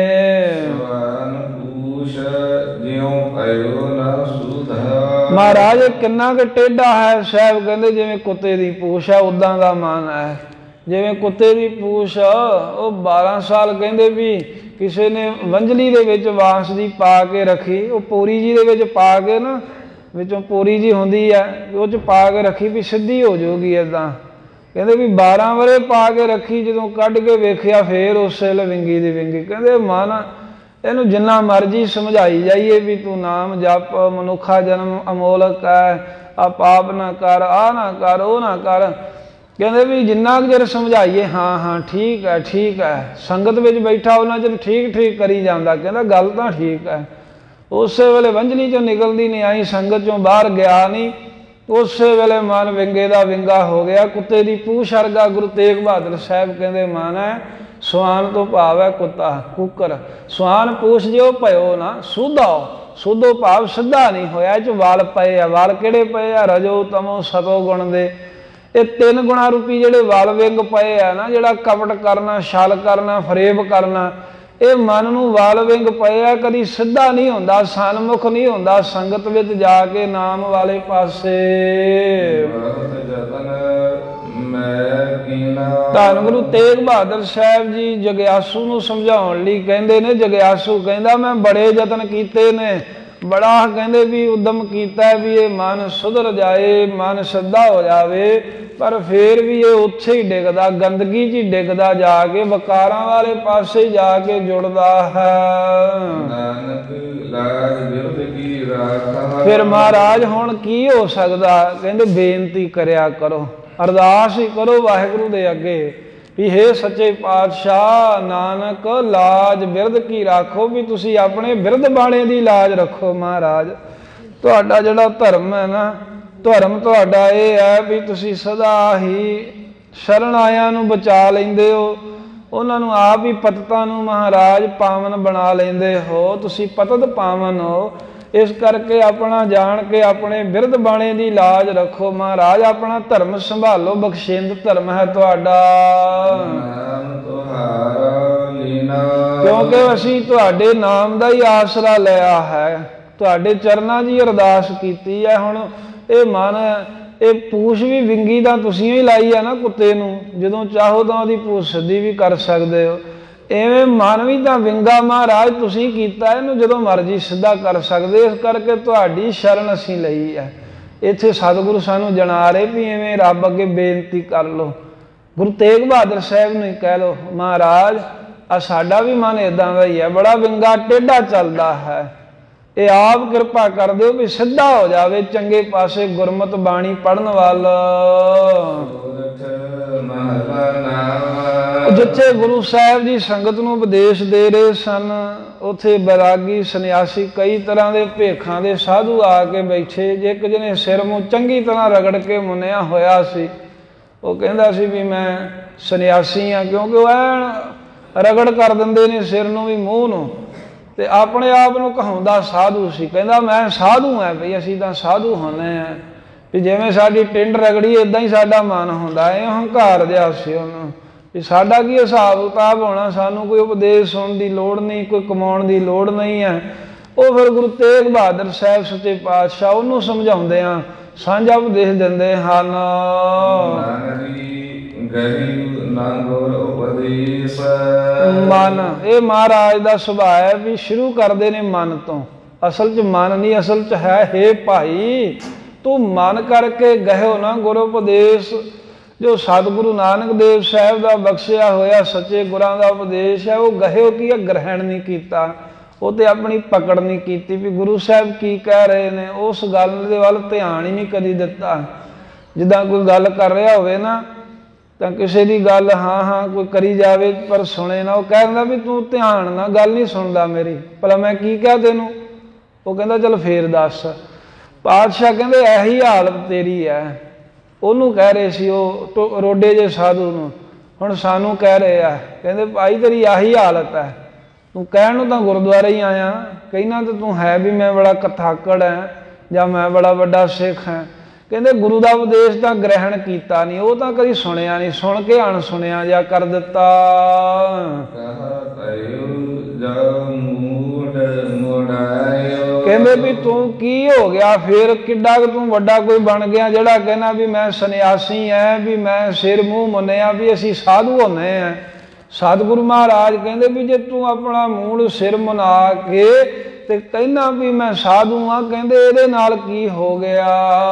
महाराज किन्ना क टेढ़ा है। साहब कहंदे जिवें कुत्ते दी पूछ है उदां दा मन है, जिवें कुत्ते दी पूछ ओ बारह साल कहंदे भी किसी ने वंजली दे विच वांस दी पा के रखी, वो पूरी जी दे विच पा के ना, विचों पूरी जी हुंदी है, वो च पा के रखी भी सीधी हो जाऊगी इदां। कहंदे भी बारह वरे पा के रखी, जदों कढ के वेखिया फिर उस वेले विंगी दी विंगी। कहंदे मन इहनूं जिन्ना मर्जी समझाई जाइए भी तू नाम जप, मनुखा जन्म अमोलक है, आ पाप ना कर, आ ना कर, ओ ना कर। कहते भी जिन्ना चर समझाइए हाँ हाँ ठीक है ठीक है, संगत में बैठा उन्ना चर ठीक ठीक करी जाता। कहता गल तो ठीक है। उस वेले वंजली चो निकलती नहीं आई, संगत चों बाहर गया नहीं, ਉਸੇ ਵੇਲੇ ਮਨ ਵਿੰਗੇ ਦਾ ਵਿੰਗਾ ਹੋ ਗਿਆ, ਕੁੱਤੇ ਦੀ ਪੂਛ ਵਰਗਾ। ਗੁਰੂ ਤੇਗ ਬਹਾਦਰ ਸਾਹਿਬ ਕਹਿੰਦੇ ਮਨ ਹੈ ਸਵਾਨ ਤੋਂ ਭਾਵ ਹੈ ਕੁੱਤਾ, ਕੁੱਕਰ। ਸਵਾਨ ਪੂਛ ਜਿਉ ਭਇਓ ਨਾ ਸੁਧੋ, ਸੁਧੋ ਭਾਵ ਸਿੱਧਾ ਨਹੀਂ ਹੋਇਆ, ਇਹ 'ਚ ਵਲ ਪਏ ਆ। ਵਲ ਕਿਹੜੇ ਪਏ ਆ? ਰਜੋ ਤਮੋ ਸਤੋ ਗੁਣ ਦੇ। ਇਹ ਤਿੰਨ ਗੁਣਾ ਰੂਪੀ ਜਿਹੜੇ ਵਲ ਵਿੰਗ ਪਏ ਆ ਨਾ, ਜਿਹੜਾ ਕਪਟ ਕਰਨਾ, ਛਲ ਕਰਨਾ, ਫਰੇਬ ਕਰਨਾ, ਇਹ ਮਨ ਨੂੰ ਵਲ ਵਿੰਗ ਪਏ ਆ। ਕਦੀ ਸਿੱਧਾ ਨਹੀਂ ਹੁੰਦਾ, ਸਨਮੁਖ ਨਹੀਂ ਹੁੰਦਾ ਸੰਗਤ ਵਿੱਚ ਜਾ ਕੇ ਨਾਮ ਵਾਲੇ ਪਾਸੇ। ਧੰਨ ਗੁਰੂ ਤੇਗ ਬਹਾਦਰ ਸਾਹਿਬ ਜੀ ਜਗਿਆਸੂ ਨੂੰ ਸਮਝਾਉਣ ਲਈ ਕਹਿੰਦੇ ਨੇ। ਜਗਿਆਸੂ ਕਹਿੰਦਾ ਮੈਂ ਬੜੇ ਯਤਨ ਕੀਤੇ ਨੇ, ਬੜਾ ਕਹਿੰਦੇ ਵੀ ਉਦਮ ਕੀਤਾ ਵੀ ਇਹ ਮਨ ਸੁਧਰ ਜਾਏ, ਮਨ ਸਿੱਧਾ ਹੋ ਜਾਵੇ, ਪਰ ਫੇਰ ਵੀ ਇਹ ਉੱਥੇ ਹੀ ਡਿੱਗਦਾ, ਗੰਦਗੀ 'ਚ ਹੀ ਡਿੱਗਦਾ, ਜਾ ਕੇ ਵਕਾਰਾਂ ਵਾਲੇ ਪਾਸੇ ਜਾ ਕੇ ਜੁੜਦਾ ਹੈ। ਫਿਰ ਮਹਾਰਾਜ ਹੁਣ ਕੀ ਹੋ ਸਕਦਾ? ਕਹਿੰਦੇ ਬੇਨਤੀ ਕਰਿਆ ਕਰੋ, ਅਰਦਾਸ ਹੀ ਕਰੋ ਵਾਹਿਗੁਰੂ ਦੇ ਅੱਗੇ ਵੀ ਹੇ ਸੱਚੇ ਪਾਤਸ਼ਾਹ, ਨਾਨਕ ਲਾਜ ਬਿਰਧ ਕੀ ਰਾਖੋ, ਵੀ ਤੁਸੀਂ ਆਪਣੇ ਬਿਰਧ ਬਾਣੇ ਦੀ ਲਾਜ ਰੱਖੋ। ਮਹਾਰਾਜ ਤੁਹਾਡਾ ਜਿਹੜਾ ਧਰਮ ਹੈ ਨਾ, ਧਰਮ ਤੁਹਾਡਾ ਇਹ ਹੈ ਵੀ ਤੁਸੀਂ ਸਦਾ ਹੀ ਸ਼ਰਨ ਆਇਆਂ ਨੂੰ ਬਚਾ ਲੈਂਦੇ ਹੋ, ਉਹਨਾਂ ਨੂੰ ਆਪ ਹੀ ਪਤਤਾਂ ਨੂੰ ਮਹਾਰਾਜ ਪਾਵਨ ਬਣਾ ਲੈਂਦੇ ਹੋ, ਤੁਸੀਂ ਪਤਤ ਪਾਵਨ ਹੋ। ਇਸ ਕਰਕੇ ਆਪਣਾ ਜਾਣ ਕੇ ਆਪਣੇ ਬਿਰਧ ਬਾਣੇ ਦੀ ਲਾਜ ਰੱਖੋ। ਮਹਾਰਾਜ ਆਪਣਾ ਧਰਮ ਸੰਭਾਲੋ, ਬਖਸ਼ਿੰਦ ਧਰਮ ਹੈ ਤੁਹਾਡਾ, ਕਿਉਂਕਿ ਅਸੀਂ ਤੁਹਾਡੇ ਨਾਮ ਦਾ ਹੀ ਆਸਰਾ ਲਿਆ ਹੈ, ਤੁਹਾਡੇ ਚਰਨਾਂ ਦੀ ਅਰਦਾਸ ਕੀਤੀ ਹੈ। ਹੁਣ ਇਹ ਮਨ, ਇਹ ਪੂਛ ਵੀ ਵਿੰਗੀ ਦਾ ਤੁਸੀਂ ਹੀ ਲਾਈ ਆ ਨਾ ਕੁੱਤੇ ਨੂੰ, ਜਦੋਂ ਚਾਹੋ ਤਾਂ ਉਹਦੀ ਪੂਛ ਸਿੱਧੀ ਵੀ ਕਰ ਸਕਦੇ ਹੋ। ਐਵੇਂ ਮਨ ਵੀ ਤਾਂ ਵਿੰਗਾ ਮਹਾਰਾਜ ਤੁਸੀਂ ਕੀਤਾ, ਇਹਨੂੰ ਜਦੋਂ ਮਰਜ਼ੀ ਸਿੱਧਾ ਕਰ ਸਕਦੇ। ਇਸ ਕਰਕੇ ਤੁਹਾਡੀ ਸ਼ਰਨ ਅਸੀਂ ਲਈ ਹੈ। ਇੱਥੇ ਸਤਿਗੁਰੂ ਸਾਨੂੰ ਜਣਾ ਰਹੇ ਵੀ ਐਵੇਂ ਰੱਬ ਅੱਗੇ ਬੇਨਤੀ ਕਰ ਲਓ। ਗੁਰੂ ਤੇਗ ਬਹਾਦਰ ਸਾਹਿਬ ਨੂੰ ਹੀ ਕਹਿ ਲਓ, ਮਹਾਰਾਜ ਆ ਸਾਡਾ ਵੀ ਮਨ ਇੱਦਾਂ ਦਾ ਹੀ ਹੈ, ਬੜਾ ਵਿੰਗਾ ਟੇਢਾ ਚੱਲਦਾ ਹੈ, ਇਹ ਆਪ ਕਿਰਪਾ ਕਰ ਦਿਓ ਵੀ ਸਿੱਧਾ ਹੋ ਜਾਵੇ ਚੰਗੇ ਪਾਸੇ, ਗੁਰਮਤਿ ਬਾਣੀ ਪੜ੍ਹਨ ਵੱਲ। ਜਿੱਥੇ ਗੁਰੂ ਸਾਹਿਬ ਜੀ ਸੰਗਤ ਨੂੰ ਉਪਦੇਸ਼ ਦੇ ਰਹੇ ਸਨ, ਉੱਥੇ ਬੈਰਾਗੀ ਸੰਨਿਆਸੀ ਕਈ ਤਰ੍ਹਾਂ ਦੇ ਭੇਖਾਂ ਦੇ ਸਾਧੂ ਆ ਕੇ ਬੈਠੇ। ਜੇ ਇੱਕ ਜਿਹਨੇ ਸਿਰ ਮੂੰਹ ਚੰਗੀ ਤਰ੍ਹਾਂ ਰਗੜ ਕੇ ਮੁੰਨਿਆ ਹੋਇਆ ਸੀ, ਉਹ ਕਹਿੰਦਾ ਸੀ ਵੀ ਮੈਂ ਸੰਨਿਆਸੀ ਹਾਂ, ਕਿਉਂਕਿ ਉਹ ਐਨ ਰਗੜ ਕਰ ਦਿੰਦੇ ਨੇ ਸਿਰ ਨੂੰ ਵੀ, ਮੂੰਹ ਨੂੰ, ਤੇ ਆਪਣੇ ਆਪ ਨੂੰ ਕਹਾਉਂਦਾ ਸਾਧੂ ਸੀ। ਕਹਿੰਦਾ ਮੈਂ ਸਾਧੂ ਹਾਂ ਬਈ, ਅਸੀਂ ਤਾਂ ਸਾਧੂ ਹੁੰਦੇ ਹਾਂ ਵੀ ਜਿਵੇਂ ਸਾਡੀ ਟਿੰਡ ਰਗੜੀ ਇੱਦਾਂ ਹੀ ਸਾਡਾ ਮਨ ਹੁੰਦਾ। ਇਹ ਹੰਕਾਰ ਜਿਹਾ ਸੀ ਉਹਨੂੰ ਵੀ ਸਾਡਾ ਕੀ ਹਿਸਾਬ ਕਿਤਾਬ ਹੋਣਾ, ਸਾਨੂੰ ਕੋਈ ਉਪਦੇਸ਼ ਸੁਣਨ ਦੀ ਲੋੜ ਨਹੀਂ, ਕੋਈ ਕਮਾਉਣ ਦੀ ਲੋੜ ਨਹੀਂ ਹੈ। ਉਹ ਫਿਰ ਗੁਰੂ ਤੇਗ ਬਹਾਦਰ ਸਾਹਿਬ ਸੱਚੇ ਪਾਤਸ਼ਾਹ ਉਹਨੂੰ ਸਮਝਾਉਂਦੇ ਆ, ਸਾਂਝਾ ਉਪਦੇਸ਼ ਦਿੰਦੇ ਹਨ। ਮਨ, ਇਹ ਮਹਾਰਾਜ ਦਾ ਸੁਭਾਅ ਹੈ ਵੀ ਸ਼ੁਰੂ ਕਰਦੇ ਨੇ ਮਨ ਤੋਂ। ਅਸਲ 'ਚ ਮਨ ਨਹੀਂ, ਅਸਲ 'ਚ ਹੈ ਹੇ ਭਾਈ ਤੂੰ ਮਨ ਕਰਕੇ ਗਹਿਓ ਨਾ ਗੁਰੂ ਉਪਦੇਸ਼। ਜੋ ਸਤਿਗੁਰੂ ਨਾਨਕ ਦੇਵ ਸਾਹਿਬ ਦਾ ਬਖਸ਼ਿਆ ਹੋਇਆ ਸੱਚੇ ਗੁਰਾਂ ਦਾ ਉਪਦੇਸ਼ ਹੈ, ਉਹ ਗਹਿਓ ਕੀ ਹੈ, ਗ੍ਰਹਿਣ ਨਹੀਂ ਕੀਤਾ, ਉਹ ਤੇ ਆਪਣੀ ਪਕੜ ਨਹੀਂ ਕੀਤੀ ਵੀ ਗੁਰੂ ਸਾਹਿਬ ਕੀ ਕਹਿ ਰਹੇ ਨੇ, ਉਸ ਗੱਲ ਦੇ ਵੱਲ ਧਿਆਨ ਹੀ ਨਹੀਂ ਕਦੀ ਦਿੱਤਾ। ਜਿੱਦਾਂ ਕੋਈ ਗੱਲ ਕਰ ਰਿਹਾ ਹੋਵੇ ਨਾ, ਤਾਂ ਕਿਸੇ ਦੀ ਗੱਲ ਹਾਂ ਹਾਂ ਕੋਈ ਕਰੀ ਜਾਵੇ ਪਰ ਸੁਣੇ ਨਾ, ਉਹ ਕਹਿ ਦਿੰਦਾ ਵੀ ਤੂੰ ਧਿਆਨ ਨਾਲ ਗੱਲ ਨਹੀਂ ਸੁਣਦਾ ਮੇਰੀ, ਭਲਾ ਮੈਂ ਕੀ ਕਿਹਾ ਤੈਨੂੰ? ਉਹ ਕਹਿੰਦਾ ਚੱਲ ਫੇਰ ਦੱਸ। ਪਾਤਸ਼ਾਹ ਕਹਿੰਦੇ ਇਹੀ ਹਾਲਤ ਤੇਰੀ ਹੈ। ਉਹਨੂੰ ਕਹਿ ਰਹੇ ਸੀ ਉਹ ਰੋਡੇ ਜੇ ਸਾਧੂ ਨੂੰ, ਹੁਣ ਸਾਨੂੰ ਕਹਿ ਰਹੇ ਆ, ਕਹਿੰਦੇ ਭਾਈ ਤੇਰੀ ਆਹੀ ਹਾਲਤ ਹੈ, ਤੂੰ ਕਹਿਣ ਨੂੰ ਤਾਂ ਗੁਰਦੁਆਰੇ ਹੀ ਆਇਆ, ਕਹਿਣਾ ਤਾਂ ਤੂੰ ਹੈ ਵੀ ਮੈਂ ਬੜਾ ਕਥਾਕੜ ਹੈ ਜਾਂ ਮੈਂ ਬੜਾ ਵੱਡਾ ਸਿੱਖ ਹਾਂ। ਕਹਿੰਦੇ ਗੁਰੂ ਦਾ ਉਪਦੇਸ਼ ਤਾਂ ਗ੍ਰਹਿਣ ਕੀਤਾ ਨਹੀਂ, ਉਹ ਤਾਂ ਕਦੀ ਸੁਣਿਆ ਨਹੀਂ, ਸੁਣ ਕੇ ਅਣ ਸੁਣਿਆ ਜਾਂ ਕਰ ਦਿੱਤਾ। ਕਹਿੰਦੇ ਵੀ ਤੂੰ ਕੀ ਹੋ ਗਿਆ ਫੇਰ, ਕਿੱਡਾ ਕੁ ਤੂੰ ਵੱਡਾ ਕੋਈ ਬਣ ਗਿਆ ਜਿਹੜਾ ਕਹਿੰਦਾ ਵੀ ਮੈਂ ਸੰਨਿਆਸੀ ਐ, ਵੀ ਮੈਂ ਸਿਰ ਮੂੰਹ ਮੁੰਨਿਆ ਵੀ ਅਸੀਂ ਸਾਧੂ ਹੁੰਦੇ ਆ। ਸਤਿਗੁਰੂ ਮਹਾਰਾਜ ਕਹਿੰਦੇ ਵੀ ਜੇ ਤੂੰ ਆਪਣਾ ਮੂੰਹ ਸਿਰ ਮੁਨਾ ਕੇ ਤੇ ਕਹਿੰਦਾ ਵੀ ਮੈਂ ਸਾਧੂ ਆ, ਕਹਿੰਦੇ ਇਹਦੇ ਨਾਲ ਕੀ ਹੋ ਗਿਆ?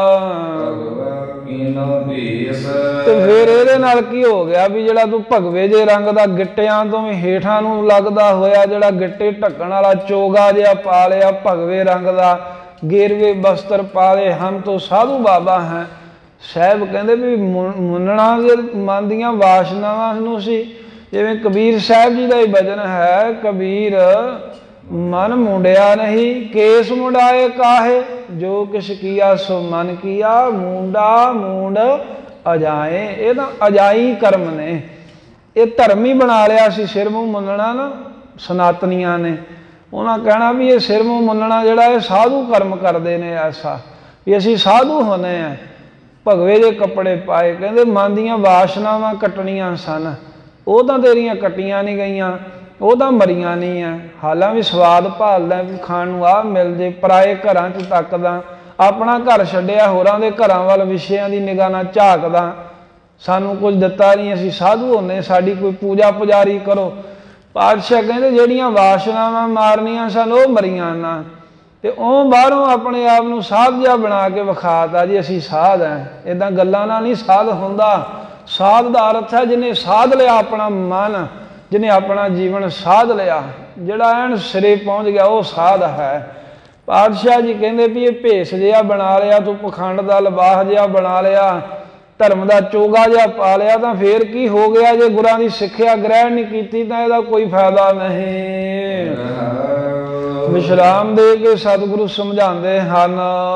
ਤੇ ਫਿਰ ਇਹਦੇ ਨਾਲ ਕੀ ਹੋ ਗਿਆ ਵੀ ਜਿਹੜਾ ਤੂੰ ਭਗਵੇ ਜੇ ਰੰਗ ਦਾ ਗਿੱਟਿਆਂ ਤੋਂ ਵੀ ਹੇਠਾਂ ਨੂੰ ਲੱਗਦਾ ਹੋਇਆ, ਜਿਹੜਾ ਗਿੱਟੇ ਢੱਕਣ ਵਾਲਾ ਚੋਗਾ ਜਿਹਾ ਪਾ ਲਿਆ, ਭਗਵੇ ਰੰਗ ਦਾ ਗੇਰਵੇ ਬਸਤਰ ਪਾ ਲਏ, ਹਮ ਤੋਂ ਸਾਧੂ ਬਾਬਾ ਹੈ। ਸਾਹਿਬ ਕਹਿੰਦੇ ਵੀ ਮੁੰਨਣਾ ਦੇ ਮਨ ਦੀਆਂ ਵਾਸ਼ਨਾਵਾਂ ਨੂੰ ਸੀ। ਜਿਵੇਂ ਕਬੀਰ ਸਾਹਿਬ ਜੀ ਦਾ ਹੀ ਭਜਨ ਹੈ, ਕਬੀਰ मन मुंडिया नहीं केस मुंडाए काहे, जो किश किया सो मन किया, मुंडा मुंड अजाए। ये ना अजाई कर्म ने, ये धर्म ही बना लिया सी सिर मूँह मुन्नना ना सनातनियां ने। उन्होंने कहना भी ये सिर मूँह मुन्नना जिहड़ा है साधु कर्म करते हैं, ऐसा भी असी साधु होने हैं। भगवे जे कपड़े पाए, कहते मन दियां वासनावां कटनियां सन, वो तो तेरियां कटियां नहीं गईयां, वो तो मरियां नहीं है। हालां भी स्वाद भालदा भी खाण नूं आ मिल जे, पराए घरां च तकदा, अपना घर छड्डिया होरां दे घरां वाल विषयां दी निगाह नाल झाकदा, सानू कुछ दिता नहीं, असीं साधु होने, साडी कोई पूजा पुजारी करो। पातशाह कहते जिहड़ियां वासनावां मारनियां सन वो मरियां ना, ते ਉਹ ਬਾਹਰੋਂ ਆਪਣੇ ਆਪ ਨੂੰ ਸਾਧ ਜਿਹਾ ਬਣਾ ਕੇ ਵਿਖਾਤਾ ਜੀ ਅਸੀਂ ਸਾਧ ਹੈ। ਇਦਾਂ ਗੱਲਾਂ ਨਾਲ ਨਹੀਂ ਸਾਧ ਹੁੰਦਾ। ਸਾਧ ਦਾ ਅਰਥ ਹੈ ਜਿਹਨੇ ਸਾਧ ਲਿਆ ਆਪਣਾ ਮਨ, ਜਿਹਨੇ ਆਪਣਾ ਜੀਵਨ ਸਾਧ ਲਿਆ, ਜਿਹੜਾ ਐਨ ਸਿਰੇ ਪਹੁੰਚ ਗਿਆ ਉਹ ਸਾਧ ਹੈ। ਪਾਤਸ਼ਾਹ ਜੀ ਕਹਿੰਦੇ ਵੀ ਇਹ ਭੇਸ ਜਿਹਾ ਬਣਾ ਲਿਆ ਤੂੰ, ਪਖੰਡ ਦਾ ਲਿਬਾਸ ਜਿਹਾ ਬਣਾ ਲਿਆ, ਧਰਮ ਦਾ ਚੋਗਾ ਜਿਹਾ ਪਾ ਲਿਆ, ਤਾਂ ਫੇਰ ਕੀ ਹੋ ਗਿਆ? ਜੇ ਗੁਰਾਂ ਦੀ ਸਿੱਖਿਆ ਗ੍ਰਹਿਣ ਨਹੀਂ ਕੀਤੀ ਤਾਂ ਇਹਦਾ ਕੋਈ ਫਾਇਦਾ ਨਹੀਂ। विश्राम दे के सतगुरु समझाते हैं,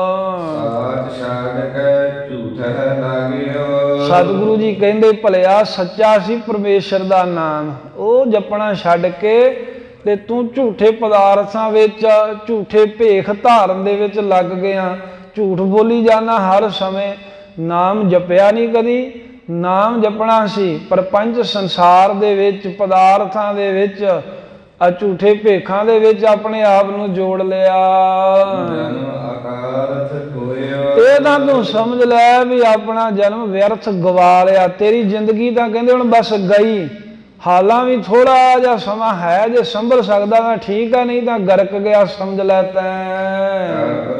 सतगुरु जी कहते भलिया सच्चा सी परमेश्वर का नाम, वो जपना छड्ड के ते तू झूठे पदार्थां विच झूठे भेख धारन दे विच लग गया, झूठ बोली जाना हर समय। नाम जपिया नहीं कदी, नाम जपना सी प्रपंच संसार दे विच पदार्थां दे विच आ झूठे भेखां दे विच अपने आप नूं जोड़ लिया। ये तां तूं समझ लै भी अपना जन्म व्यर्थ गवा लिया, तेरी जिंदगी तां कहंदे हुण बस गई। हालां भी थोड़ा जिहा समा है, जे संभल सकदा तां ठीक है, नहीं तां गरक गया समझ लै तैं।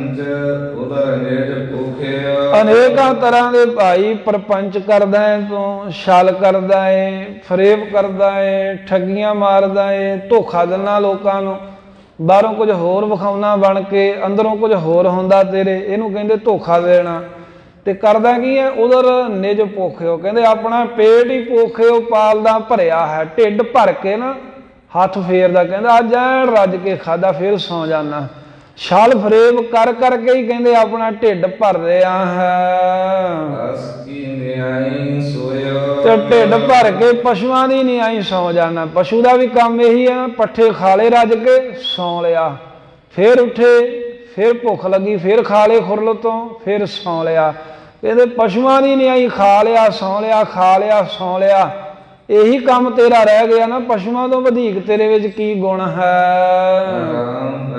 अनेकां तरह के भाई प्रपंच करदा है तू, छल करदा है, फरेब करदा है, ठगियां मारदा है, धोखा दिंदा लोकां नूं, बाहरों कुछ होर विखाउणा बन के अंदरों कुछ होर हुंदा तेरे, इहनूं कहंदे धोखा देना। ते करदा की है? उधर निज पोखिओ, कहंदे अपना पेट ही पोखिओ पालदा भरिया है, ढिड भर के ना हथ फेरदा, कहंदा अज ऐन रज के खादा फिर सौ जाना। छल फरेब कर करके ही कहंदे अपना ढिड भर रहा है, ते ढिड भर के पशुआं दी नहीं आई सौ जाना। पशु का भी काम यही है, पट्ठे खाले रज के सौ लिया, फिर उठे, फिर भुख लगी, फिर खा ले खुरल तो, फिर सौ लिया। कहते पशुआं दी नहीं आई खा लिया सौ लिया, खा लिया सौ लिया, यही काम तेरा रह गया ना। पशुआं तो वधिक तेरे विच की गुण है?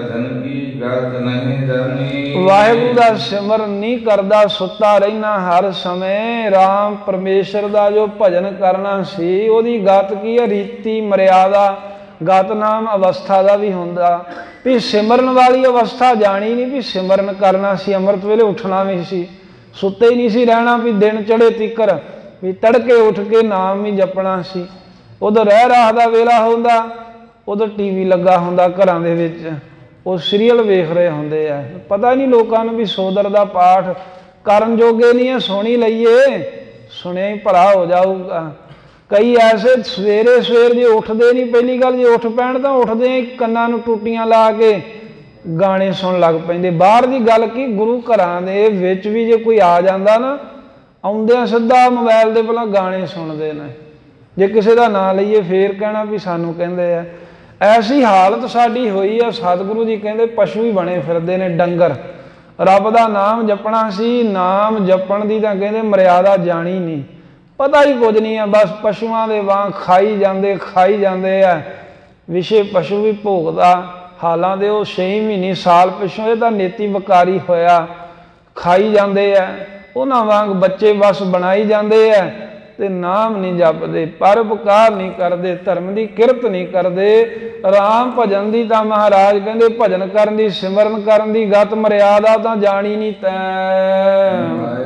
वाहिगुरू दा सिमरन नहीं करदा, सुता रहना हर समय। राम परमेश्वर का जो भजन करना सी, ओदी गत की है? रीति मर्यादा। गत नाम अवस्था का भी हुंदा भी, सिमरन वाली अवस्था जानी नहीं भी सिमरन करना सी, अमृत वेले उठना भी सी, सुते ही नहीं सी रहना भी दिन चढ़े तिकर भी तड़के उठ के नाम ही जपना सी। उधर रह राह दा वेला हुंदा, उधर टीवी लगा हुंदा घरां दे विच, वो सीरीयल वेख रहे होंदे आ। पता नहीं लोगों भी सोदर का पाठ करन जोगे नहीं है, सुनी लईए सुनिया ही भला हो जाऊगा। कई ऐसे सवेरे सवेर जे उठते नहीं, पहली गल जे उठ पैण तो उठते ही कन्नां नूं टूटियां ला के गाने सुन लग पैंदे। बाहर की गल की गुरु घरां दे विच भी जे कोई आ जांदा ना, आउंदिआं सिद्धा मोबाइल दे पहिलां गाने सुनदे ने, जे किसी का नाम लईए फिर कहना भी सानू कहंदे आ। ऐसी हालत साडी होई है। सतगुरु जी कहंदे पशु ही बने फिरदे ने, डंगर। रब दा नाम जपना सी, नाम जपण दी तां कहंदे मर्यादा जानी नहीं, पता ही कुछ नहीं है, बस पशुआं दे वांग खाई जांदे खाई जांदे आ। विषे पशु भी भोगदा, हालां दे वो छे महीने साल पिछों ये तां नीति विकारी होया, खाई जांदे आ, उन्हां वांग बच्चे बस बनाई जांदे आ, ते नाम नहीं जपदे, परोपकार नहीं करते, धर्म की किरत नहीं करते। राम भजन की तां महाराज कहंदे भजन करन दी, सिमरन करन दी गत मर्यादा तां जानी नहीं तैं।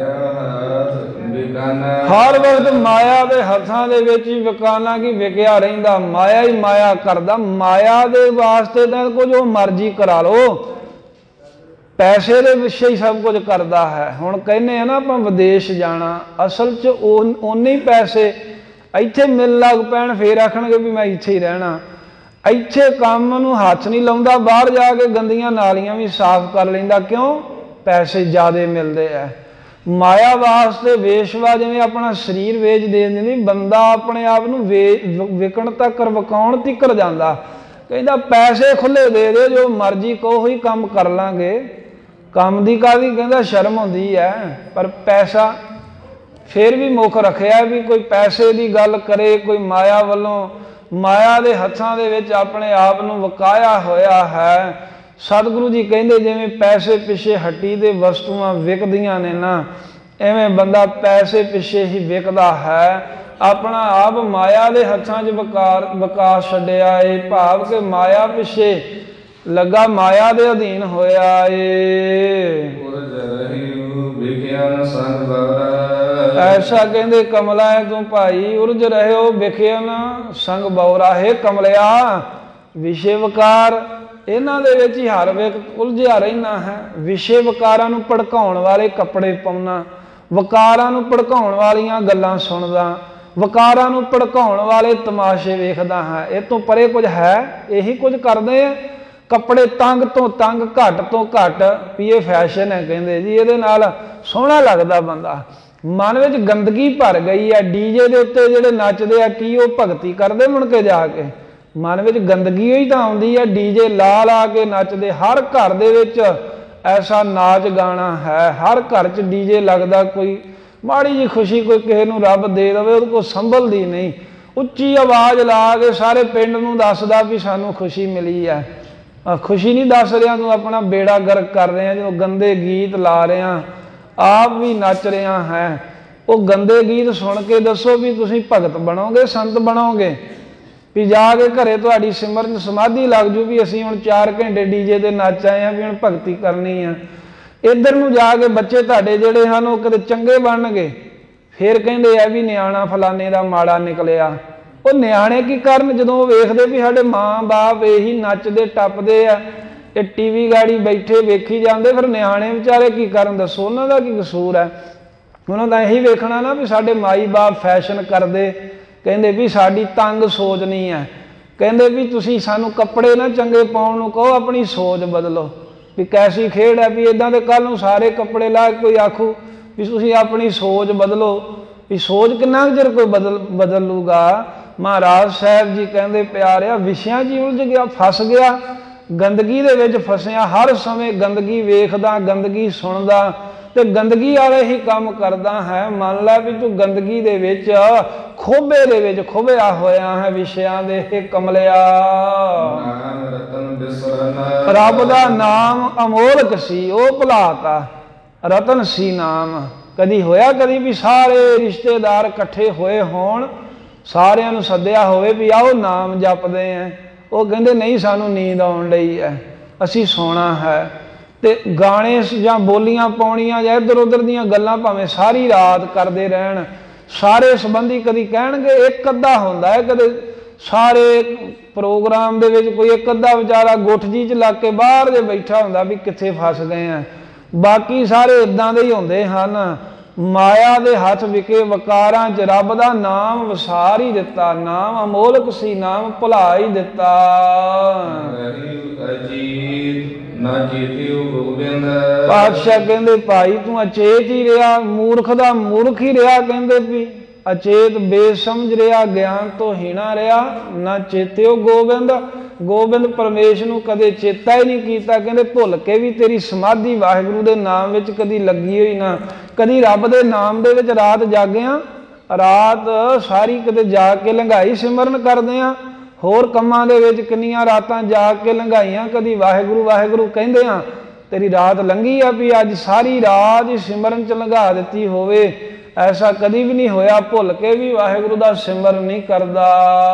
हर वक्त माया के हथां दे विच ही विकाना की विकिया रहिंदा, माया ही माया करदा। माया दे वास्ते तां कुछ मर्जी करा लो, पैसे दे विषय ही सब कुछ करता है। हुण कहने हैं ना आपां विदेश जाना, असल च ओने ही पैसे इत्थे मिल लग पैण फिर आखणगे भी मैं इत्थे ही रहना। ਇੱਥੇ ਕੰਮ ਨੂੰ ਹੱਥ ਨਹੀਂ ਲਾਉਂਦਾ, ਬਾਹਰ ਜਾ ਕੇ ਗੰਦੀਆਂ ਨਾਲੀਆਂ ਵੀ ਸਾਫ਼ ਕਰ ਲੈਂਦਾ। ਕਿਉਂ? ਪੈਸੇ ਜ਼ਿਆਦੇ ਮਿਲਦੇ ਆ। ਮਾਇਆ ਵਾਸਤੇ ਵੇਸ਼ਵਾ ਜਿਵੇਂ ਆਪਣਾ ਸਰੀਰ ਵੇਚ ਦੇ ਦਿੰਦੀ, ਬੰਦਾ ਆਪਣੇ ਆਪ ਨੂੰ ਵੇ ਵਿਕਣ ਤੱਕ ਵਿਕਾਉਣ ਤੀਕਰ ਜਾਂਦਾ। ਕਹਿੰਦਾ ਪੈਸੇ ਖੁੱਲੇ ਦੇ ਦੇ, ਜੋ ਮਰਜ਼ੀ ਕਹੋ ਹੀ ਕੰਮ ਕਰ ਲਾਂਗੇ। ਕੰਮ ਦੀ ਕਾਹਦੀ? ਕਹਿੰਦਾ ਸ਼ਰਮ ਹੁੰਦੀ ਹੈ, ਪਰ ਪੈਸਾ ਫਿਰ ਵੀ ਮੁੱਖ ਰੱਖਿਆ ਵੀ ਕੋਈ ਪੈਸੇ ਦੀ ਗੱਲ ਕਰੇ, ਕੋਈ ਮਾਇਆ ਵੱਲੋਂ ਮਾਇਆ ਦੇ ਹੱਥਾਂ ਦੇ ਵਿੱਚ ਆਪਣੇ ਆਪ ਨੂੰ ਵਕਾਇਆ ਹੋਇਆ ਹੈ। ਸਤਿਗੁਰੂ ਜੀ ਕਹਿੰਦੇ ਜਿਵੇਂ ਪੈਸੇ ਪਿੱਛੇ ਹੱਟੀ ਦੇ ਵਸਤੂਆਂ ਵਿਕਦੀਆਂ ਨੇ ਨਾ, ਐਵੇਂ ਬੰਦਾ ਪੈਸੇ ਪਿੱਛੇ ਹੀ ਵਿਕਦਾ ਹੈ। ਆਪਣਾ ਆਪ ਮਾਇਆ ਦੇ ਹੱਥਾਂ 'ਚ ਵਕਾਰ ਵਕਾ ਛੱਡਿਆ ਏ, ਭਾਵ ਕਿ ਮਾਇਆ ਪਿੱਛੇ ਲੱਗਾ, ਮਾਇਆ ਦੇ ਅਧੀਨ ਹੋਇਆ ਏ। ਐਸਾ ਕਹਿੰਦੇ ਕਮਲਾ ਹੈ ਤੂੰ ਭਾਈ, ਉਰਜ ਰਹਿਓ ਵਿਖਿਆਨ ਸੰਗ ਬੌਰਾ। ਹੈ ਕਮਲਿਆ, ਵਿਸ਼ੇ ਵਕਾਰ ਇਹਨਾਂ ਦੇ ਵਿੱਚ ਹੀ ਹਰ ਵੇਖ ਉਲਝਿਆ ਰਹਿਣਾ ਹੈ। ਵਿਸ਼ੇ ਵਕਾਰਾਂ ਨੂੰ ਭੜਕਾਉਣ ਵਾਲੇ ਕੱਪੜੇ ਪਾਉਣਾ, ਵਕਾਰਾਂ ਨੂੰ ਭੜਕਾਉਣ ਵਾਲੀਆਂ ਗੱਲਾਂ ਸੁਣਦਾ, ਵਕਾਰਾਂ ਨੂੰ ਭੜਕਾਉਣ ਵਾਲੇ ਤਮਾਸ਼ੇ ਵੇਖਦਾ ਹਾਂ। ਇਹ ਤੋਂ ਪਰੇ ਕੁਝ ਹੈ? ਇਹੀ ਕੁਝ ਕਰਦੇ ਆ। ਕੱਪੜੇ ਤੰਗ ਤੋਂ ਤੰਗ, ਘੱਟ ਤੋਂ ਘੱਟ, ਵੀ ਇਹ ਫੈਸ਼ਨ ਹੈ ਕਹਿੰਦੇ ਜੀ, ਇਹਦੇ ਨਾਲ ਸੋਹਣਾ ਲੱਗਦਾ ਬੰਦਾ। ਮਨ ਵਿੱਚ ਗੰਦਗੀ ਭਰ ਗਈ ਹੈ। ਡੀਜੇ ਦੇ ਉੱਤੇ ਜਿਹੜੇ ਨੱਚਦੇ ਆ, ਕੀ ਉਹ ਭਗਤੀ ਕਰਦੇ ਮੁੜ ਕੇ ਜਾ ਕੇ? ਮਨ ਵਿੱਚ ਗੰਦਗੀ ਹੀ ਤਾਂ ਆਉਂਦੀ ਹੈ। ਡੀਜੇ ਲਾ ਲਾ ਕੇ ਨੱਚਦੇ, ਹਰ ਘਰ ਦੇ ਵਿੱਚ ਐਸਾ ਨਾਚ ਗਾਣਾ ਹੈ। ਹਰ ਘਰ 'ਚ ਡੀਜੇ ਲੱਗਦਾ। ਕੋਈ ਮਾੜੀ ਜਿਹੀ ਖੁਸ਼ੀ ਕੋਈ ਕਿਸੇ ਨੂੰ ਰੱਬ ਦੇ ਦੇਵੇ, ਉਹਦੇ ਕੋਲ ਸੰਭਲਦੀ ਨਹੀਂ, ਉੱਚੀ ਆਵਾਜ਼ ਲਾ ਕੇ ਸਾਰੇ ਪਿੰਡ ਨੂੰ ਦੱਸਦਾ ਵੀ ਸਾਨੂੰ ਖੁਸ਼ੀ ਮਿਲੀ ਹੈ। ਖੁਸ਼ੀ ਨਹੀਂ ਦੱਸ ਰਿਹਾ, ਤੂੰ ਆਪਣਾ ਬੇੜਾ ਗਰਕ ਕਰ ਰਿਹਾ। ਜਦੋਂ ਗੰਦੇ ਗੀਤ ਲਾ ਰਿਹਾ, ਆਪ ਵੀ ਨੱਚ ਰਿਹਾ ਹੈ। ਉਹ ਗੰਦੇ ਗੀਤ ਸੁਣ ਕੇ ਦੱਸੋ ਵੀ ਤੁਸੀਂ ਭਗਤ ਬਣੋਗੇ, ਸੰਤ ਬਣੋਗੇ? ਵੀ ਜਾ ਕੇ ਘਰੇ ਤੁਹਾਡੀ ਸਿਮਰਨ ਸਮਾਧੀ ਲੱਗ ਜੂ ਵੀ ਅਸੀਂ ਹੁਣ ਚਾਰ ਘੰਟੇ ਡੀਜੇ ਦੇ ਨੱਚ ਆਏ ਹਾਂ, ਵੀ ਹੁਣ ਭਗਤੀ ਕਰਨੀ ਆ। ਇੱਧਰ ਨੂੰ ਜਾ ਕੇ ਬੱਚੇ ਤੁਹਾਡੇ ਜਿਹੜੇ ਹਨ ਉਹ ਕਦੇ ਚੰਗੇ ਬਣਨਗੇ, ਫਿਰ ਕਹਿੰਦੇ ਆ ਵੀ ਨਿਆਣਾ ਫਲਾਣੇ ਦਾ ਮਾੜਾ ਨਿਕਲਿਆ। ਉਹ ਨਿਆਣੇ ਕੀ ਕਰਨ ਜਦੋਂ ਉਹ ਵੇਖਦੇ ਵੀ ਸਾਡੇ ਮਾਂ ਬਾਪ ਇਹੀ ਨੱਚਦੇ ਟੱਪਦੇ ਆ, ਇਹ ਟੀ ਵੀ ਗਾੜੀ ਬੈਠੇ ਵੇਖੀ ਜਾਂਦੇ, ਫਿਰ ਨਿਆਣੇ ਵਿਚਾਰੇ ਕੀ ਕਰਨ? ਦੱਸੋ, ਉਹਨਾਂ ਦਾ ਕੀ ਕਸੂਰ ਹੈ? ਉਹਨਾਂ ਦਾ ਇਹੀ ਵੇਖਣਾ ਨਾ ਵੀ ਸਾਡੇ ਮਾਈ ਬਾਪ ਫੈਸ਼ਨ ਕਰਦੇ। ਕਹਿੰਦੇ ਵੀ ਸਾਡੀ ਤੰਗ ਸੋਚ ਨਹੀਂ ਹੈ। ਕਹਿੰਦੇ ਵੀ ਤੁਸੀਂ ਸਾਨੂੰ ਕੱਪੜੇ ਨਾ ਚੰਗੇ ਪਾਉਣ ਨੂੰ ਕਹੋ, ਆਪਣੀ ਸੋਚ ਬਦਲੋ। ਵੀ ਕੈਸੀ ਖੇਡ ਹੈ ਵੀ ਇੱਦਾਂ ਦੇ ਕੱਲ੍ਹ ਨੂੰ ਸਾਰੇ ਕੱਪੜੇ ਲਾ ਕੇ ਕੋਈ ਆਖੂ ਵੀ ਤੁਸੀਂ ਆਪਣੀ ਸੋਚ ਬਦਲੋ। ਵੀ ਸੋਚ ਕਿੰਨਾ ਕੁ ਚਿਰ ਕੋਈ ਬਦਲ ਬਦਲ ਲੂਗਾ? ਮਹਾਰਾਜ ਸਾਹਿਬ ਜੀ ਕਹਿੰਦੇ ਪਿਆਰਿਆ, ਵਿਸ਼ਿਆਂ 'ਚ ਉਲਝ ਗਿਆ, ਫਸ ਗਿਆ, ਗੰਦਗੀ ਦੇ ਵਿੱਚ ਫਸਿਆ। ਹਰ ਸਮੇਂ ਗੰਦਗੀ ਵੇਖਦਾ, ਗੰਦਗੀ ਸੁਣਦਾ ਤੇ ਗੰਦਗੀ ਵਾਲੇ ਹੀ ਕੰਮ ਕਰਦਾ ਹੈ। ਮੰਨ ਲੈ ਵੀ ਤੂੰ ਗੰਦਗੀ ਦੇ ਵਿੱਚ, ਖੋਬੇ ਦੇ ਵਿੱਚ ਖੁੱਭਿਆ ਹੋਇਆ ਹੈ ਵਿਸ਼ਿਆਂ ਦੇ। ਇਹ ਕਮਲਿਆ, ਰੱਬ ਦਾ ਨਾਮ ਅਮੋਲਕ ਸੀ, ਉਹ ਭੁਲਾਤਾ। ਰਤਨ ਸੀ ਨਾਮ। ਕਦੀ ਹੋਇਆ ਕਦੀ ਵੀ ਸਾਰੇ ਰਿਸ਼ਤੇਦਾਰ ਇਕੱਠੇ ਹੋਏ ਹੋਣ, ਸਾਰਿਆਂ ਨੂੰ ਸੱਦਿਆ ਹੋਵੇ ਵੀ ਆਓ ਨਾਮ ਜਪਦੇ ਆ? ਉਹ ਕਹਿੰਦੇ ਨਹੀਂ, ਸਾਨੂੰ ਨੀਂਦ ਆਉਣ ਲਈ ਹੈ, ਅਸੀਂ ਸੌਣਾ ਹੈ। ਤੇ ਗਾਣੇ ਜਾਂ ਬੋਲੀਆਂ ਪਾਉਣੀਆਂ ਜਾਂ ਇੱਧਰ ਉੱਧਰ ਦੀਆਂ ਗੱਲਾਂ ਭਾਵੇਂ ਸਾਰੀ ਰਾਤ ਕਰਦੇ ਰਹਿਣ। ਸਾਰੇ ਸੰਬੰਧੀ ਕਦੀ ਕਹਿਣਗੇ, ਇੱਕ ਅੱਧਾ ਹੁੰਦਾ ਹੈ ਕਦੇ ਸਾਰੇ ਪ੍ਰੋਗਰਾਮ ਦੇ ਵਿੱਚ ਕੋਈ ਇੱਕ ਅੱਧਾ ਵਿਚਾਰਾ ਗੁੱਠ ਜੀ 'ਚ ਲੱਗ ਕੇ ਬਾਹਰ ਦੇ ਬੈਠਾ ਹੁੰਦਾ ਵੀ ਕਿੱਥੇ ਫਸ ਗਏ ਆ। ਬਾਕੀ ਸਾਰੇ ਇੱਦਾਂ ਦੇ ਹੀ ਹੁੰਦੇ ਹਨ। ਮਾਇਆ ਦੇ ਹੱਥ ਵਿਕੇ, ਵਕਾਰਾਂ 'ਚ ਰੱਬ ਦਾ ਨਾਮ ਵਸਾਰ ਹੀ ਦਿੱਤਾ। ਨਾਮ ਅਮੋਲਕ ਸੀ, ਨਾਮ ਭੁਲਾ ਹੀ ਦਿੱਤਾ। ਪਾਤਸ਼ਾਹ ਕਹਿੰਦੇ ਭਾਈ ਤੂੰ ਅਚੇਤ ਹੀ ਰਿਹਾ, ਮੂਰਖ ਦਾ ਮੂਰਖ ਹੀ ਰਿਹਾ। ਕਹਿੰਦੇ ਵੀ ਅਚੇਤ ਬੇਸਮਝ ਰਿਹਾ, ਗਿਆਨ ਤੋਂ ਹੀਣਾ ਰਿਹਾ। ਨਾ ਚੇਤਿਓ ਗੋਬਿੰਦ, ਗੋਬਿੰਦ ਪਰਮੇਸ਼ ਨੂੰ ਕਦੇ ਚੇਤਾ ਹੀ ਨਹੀਂ ਕੀਤਾ। ਕਹਿੰਦੇ ਭੁੱਲ ਕੇ ਵੀ ਤੇਰੀ ਸਮਾਧੀ ਵਾਹਿਗੁਰੂ ਦੇ ਨਾਮ ਵਿੱਚ ਕਦੀ ਲੱਗੀ ਹੋਈ ਨਾ। ਕਦੀ ਰੱਬ ਦੇ ਨਾਮ ਦੇ ਵਿੱਚ ਰਾਤ ਜਾਗਿਆ, ਰਾਤ ਸਾਰੀ ਕਦੇ ਜਾਗ ਕੇ ਲੰਘਾਈ ਸਿਮਰਨ ਕਰਦੇ ਆ। ਹੋਰ ਕੰਮਾਂ ਦੇ ਵਿੱਚ ਕਿੰਨੀਆਂ ਰਾਤਾਂ ਜਾਗ ਕੇ ਲੰਘਾਈਆਂ, ਕਦੀ ਵਾਹਿਗੁਰੂ ਵਾਹਿਗੁਰੂ ਕਹਿੰਦੇ ਆ। ਤੇਰੀ ਰਾਤ ਲੰਘੀ ਆ ਵੀ ਅੱਜ ਸਾਰੀ ਰਾਤ ਹੀ ਸਿਮਰਨ 'ਚ ਲੰਘਾ ਦਿੱਤੀ ਹੋਵੇ, ਐਸਾ ਕਦੀ ਵੀ ਨਹੀਂ ਹੋਇਆ। ਭੁੱਲ ਕੇ ਵੀ ਵਾਹਿਗੁਰੂ ਦਾ ਸਿਮਰਨ ਨਹੀਂ ਕਰਦਾ।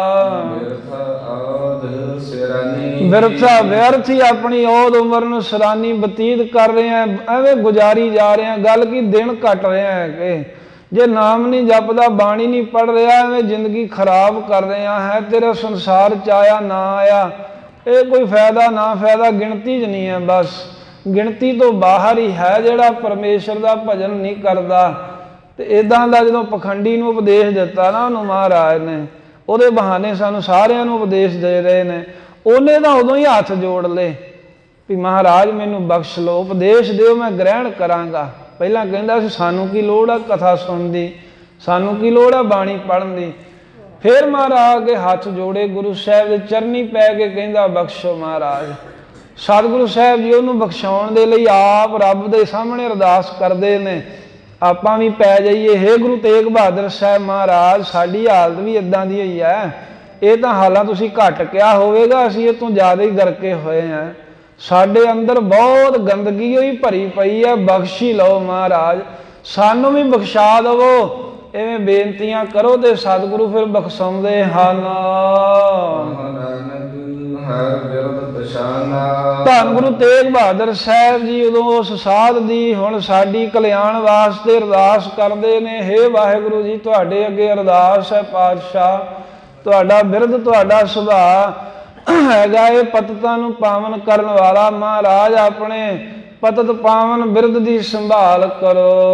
ਵਿਰਥਾ ਵਿਅਰਥ ਹੀ ਆਪਣੀ ਔਦ ਉਮਰ ਨੂੰ ਸਰਾਨੀ ਬਤੀਤ ਕਰ ਰਹੇ ਆ, ਐਵੇਂ ਗੁਜ਼ਾਰੀ ਜਾ ਰਹੇ ਆ। ਗੱਲ ਕੀ ਦਿਨ ਘਟ ਰਿਹਾ ਹੈ ਕਿ ਜੇ ਨਾਮ ਨਹੀਂ ਜਪਦਾ, ਬਾਣੀ ਨਹੀਂ ਪੜ੍ਹ ਰਿਹਾ, ਐਵੇਂ ਜ਼ਿੰਦਗੀ ਖਰਾਬ ਕਰ ਰਿਹਾ ਹੈ। ਤੇਰਾ ਸੰਸਾਰ 'ਚ ਆਇਆ ਨਾ ਆਇਆ, ਇਹ ਕੋਈ ਫਾਇਦਾ ਨਾ ਫਾਇਦਾ ਗਿਣਤੀ 'ਚ ਨਹੀਂ ਹੈ। ਬਸ ਗਿਣਤੀ ਤੋਂ ਬਾਹਰ ਹੀ ਹੈ ਜਿਹੜਾ ਪਰਮੇਸ਼ਰ ਦਾ ਭਜਨ ਨਹੀਂ ਕਰਦਾ। ਤੇ ਇੱਦਾਂ ਦਾ ਜਦੋਂ ਪਖੰਡੀ ਨੂੰ ਉਪਦੇਸ਼ ਦਿੱਤਾ ਨਾ ਉਹਨੂੰ ਮਹਾਰਾਜ ਨੇ, ਉਹਦੇ ਬਹਾਨੇ ਸਾਨੂੰ ਸਾਰਿਆਂ ਨੂੰ ਉਪਦੇਸ਼ ਦੇ ਰਹੇ ਨੇ। ਉਹਨੇ ਤਾਂ ਉਦੋਂ ਹੀ ਹੱਥ ਜੋੜ ਲਏ ਵੀ ਮਹਾਰਾਜ ਮੈਨੂੰ ਬਖਸ਼ ਲਓ, ਉਪਦੇਸ਼ ਦਿਓ, ਮੈਂ ਗ੍ਰਹਿਣ ਕਰਾਂਗਾ। ਪਹਿਲਾਂ ਕਹਿੰਦਾ ਸੀ ਸਾਨੂੰ ਕੀ ਲੋੜ ਆ ਕਥਾ ਸੁਣਨ ਦੀ, ਸਾਨੂੰ ਕੀ ਲੋੜ ਆ ਬਾਣੀ ਪੜ੍ਹਨ ਦੀ। ਫਿਰ ਮਹਾਰਾਜ ਅੱਗੇ ਹੱਥ ਜੋੜੇ, ਗੁਰੂ ਸਾਹਿਬ ਦੇ ਚਰਨੀ ਪੈ ਕੇ ਕਹਿੰਦਾ ਬਖਸ਼ੋ ਮਹਾਰਾਜ। ਸਤਿਗੁਰੂ ਸਾਹਿਬ ਜੀ ਉਹਨੂੰ ਬਖਸ਼ਾਉਣ ਦੇ ਲਈ ਆਪ ਰੱਬ ਦੇ ਸਾਹਮਣੇ ਅਰਦਾਸ ਕਰਦੇ ਨੇ। ਆਪਾਂ ਵੀ ਪੈ ਜਾਈਏ, ਹੇ ਗੁਰੂ ਤੇਗ ਬਹਾਦਰ ਸਾਹਿਬ ਮਹਾਰਾਜ, ਸਾਡੀ ਹਾਲਤ ਵੀ ਇੱਦਾਂ ਦੀ ਹੋਈ ਹੈ। ਇਹ ਤਾਂ ਹਾਲਾਂ ਤੁਸੀਂ ਘੱਟ ਕਿਹਾ ਹੋਵੇਗਾ, ਅਸੀਂ ਇਹ ਤੋਂ ਜ਼ਿਆਦਾ ਹੀ ਗਰਕੇ ਹੋਏ ਹਾਂ। ਸਾਡੇ ਅੰਦਰ ਬਹੁਤ ਗੰਦਗੀ ਹੋਈ ਭਰੀ ਪਈ ਹੈ, ਬਖਸ਼ ਹੀ ਲਓ ਮਹਾਰਾਜ, ਸਾਨੂੰ ਵੀ ਬਖਸ਼ਾ ਦੇਵੋ। ਇਵੇਂ ਬੇਨਤੀਆਂ ਕਰੋ ਤੇ ਸਤਿਗੁਰੂ ਫਿਰ ਬਖਸ਼ਾਉਂਦੇ ਹਨ। ਧੰਨ ਗੁਰੂ ਤੇਗ ਬਹਾਦਰ ਸਾਹਿਬ ਜੀ ਉਦੋਂ ਉਸ ਸਾਧ ਦੀ ਹੁਣ ਸਾਡੀ ਕਲਿਆਣ ਵਾਸਤੇ ਅਰਦਾਸ ਕਰਦੇ ਨੇ। ਹੇ ਵਾਹਿਗੁਰੂ ਜੀ, ਤੁਹਾਡੇ ਅੱਗੇ ਅਰਦਾਸ ਹੈ ਪਾਤਸ਼ਾਹ, ਤੁਹਾਡਾ ਬਿਰਧ, ਤੁਹਾਡਾ ਸੁਭਾਅ ਹੈਗਾ ਇਹ ਪਤਤਾਂ ਨੂੰ ਪਾਵਨ ਕਰਨ ਵਾਲਾ। ਮਹਾਰਾਜ ਆਪਣੇ ਪਤਤ ਪਾਵਨ ਬਿਰਧ ਦੀ ਸੰਭਾਲ ਕਰੋ,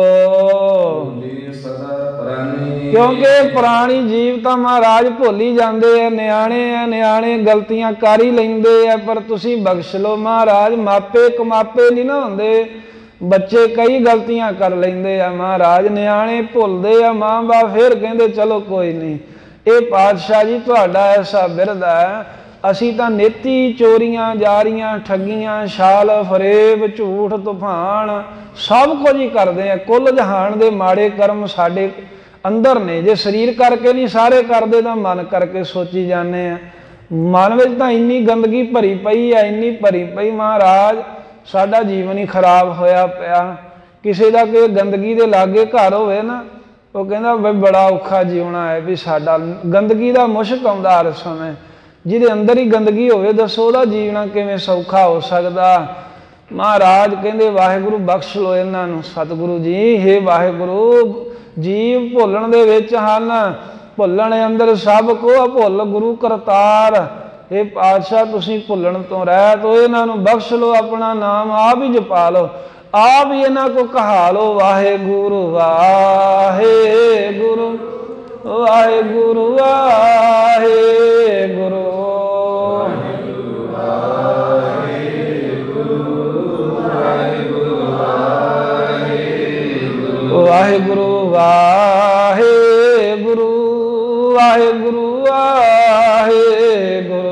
ਕਿਉਂਕਿ ਪੁਰਾਣੀ ਜੀਵ ਤਾਂ ਮਹਾਰਾਜ ਭੁੱਲ ਹੀ ਜਾਂਦੇ ਆ, ਨਿਆਣੇ ਆ, ਨਿਆਣੇ ਗਲਤੀਆਂ ਕਰ ਹੀ ਲੈਂਦੇ ਆ, ਪਰ ਤੁਸੀਂ ਬਖਸ਼ ਲਓ ਮਹਾਰਾਜ। ਮਾਪੇ ਕਮਾਪੇ ਨਹੀਂ ਨਾ ਹੁੰਦੇ, ਬੱਚੇ ਕਈ ਗਲਤੀਆਂ ਕਰ ਲੈਂਦੇ ਆ ਮਹਾਰਾਜ, ਨਿਆਣੇ ਭੁੱਲਦੇ ਆ, ਮਾਂ ਬਾਪ ਫਿਰ ਕਹਿੰਦੇ ਚਲੋ ਕੋਈ ਨਹੀਂ। ਇਹ ਪਾਤਸ਼ਾਹ ਜੀ ਤੁਹਾਡਾ ਐਸਾ ਬਿਰਧ ਹੈ, ਅਸੀਂ ਤਾਂ ਨੇਤੀ ਚੋਰੀਆਂ ਜਾਰੀਆਂ, ਠੱਗੀਆਂ, ਛਾਲ ਫਰੇਬ, ਝੂਠ, ਤੂਫਾਨ ਸਭ ਕੁਝ ਹੀ ਕਰਦੇ ਆ। ਕੁੱਲ ਜਹਾਨ ਦੇ ਮਾੜੇ ਕਰਮ ਸਾਡੇ ਅੰਦਰ ਨੇ। ਜੇ ਸਰੀਰ ਕਰਕੇ ਨਹੀਂ ਸਾਰੇ ਕਰਦੇ ਤਾਂ ਮਨ ਕਰਕੇ ਸੋਚੀ ਜਾਂਦੇ ਆ। ਮਨ ਵਿੱਚ ਤਾਂ ਇੰਨੀ ਗੰਦਗੀ ਭਰੀ ਪਈ ਹੈ, ਇੰਨੀ ਭਰੀ ਪਈ ਮਹਾਰਾਜ, ਸਾਡਾ ਜੀਵਨ ਹੀ ਖਰਾਬ ਹੋਇਆ ਪਿਆ। ਕਿਸੇ ਦਾ ਕੋਈ ਗੰਦਗੀ ਦੇ ਲਾਗੇ ਘਰ ਹੋਵੇ ਨਾ, ਉਹ ਕਹਿੰਦਾ ਬਈ ਬੜਾ ਔਖਾ ਜਿਉਣਾ ਹੈ, ਵੀ ਸਾਡਾ ਗੰਦਗੀ ਦਾ ਮੁਸ਼ਕ ਆਉਂਦਾ ਹਰ ਸਮੇਂ। ਜਿਹਦੇ ਅੰਦਰ ਹੀ ਗੰਦਗੀ ਹੋਵੇ ਦੱਸੋ ਉਹਦਾ ਜੀਵਨਾ ਕਿਵੇਂ ਸੌਖਾ ਹੋ ਸਕਦਾ। ਮਹਾਰਾਜ ਕਹਿੰਦੇ ਵਾਹਿਗੁਰੂ ਬਖਸ਼ ਲਓ ਇਹਨਾਂ ਨੂੰ। ਸਤਿਗੁਰੂ ਜੀ, ਹੇ ਵਾਹਿਗੁਰੂ, ਜੀਵ ਭੁੱਲਣ ਦੇ ਵਿੱਚ ਹਨ, ਭੁੱਲਣ ਅੰਦਰ ਸਭ ਕੋ ਭੁੱਲ ਗੁਰੂ ਕਰਤਾਰ। ਇਹ ਪਾਤਸ਼ਾਹ ਤੁਸੀਂ ਭੁੱਲਣ ਤੋਂ ਰਹਿਤ ਹੋ, ਇਹਨਾਂ ਨੂੰ ਬਖਸ਼ ਲਓ, ਆਪਣਾ ਨਾਮ ਆਪ ਹੀ ਜਪਾ ਲਓ, ਆਪ ਹੀ ਇਹਨਾਂ ਕੋ ਕਹਾ ਲਓ ਵਾਹਿਗੁਰੂ ਵਾਹਿਗੁਰੂ ਵਾਹਿਗੁਰੂ ਵਾਹਿਗੁਰੂ ਵਾਹਿਗੁਰੂ ਵਾਹਿਗੁਰੂ ਵਾਹਿਗੁਰੂ ਵਾਹਿਗੁਰੂ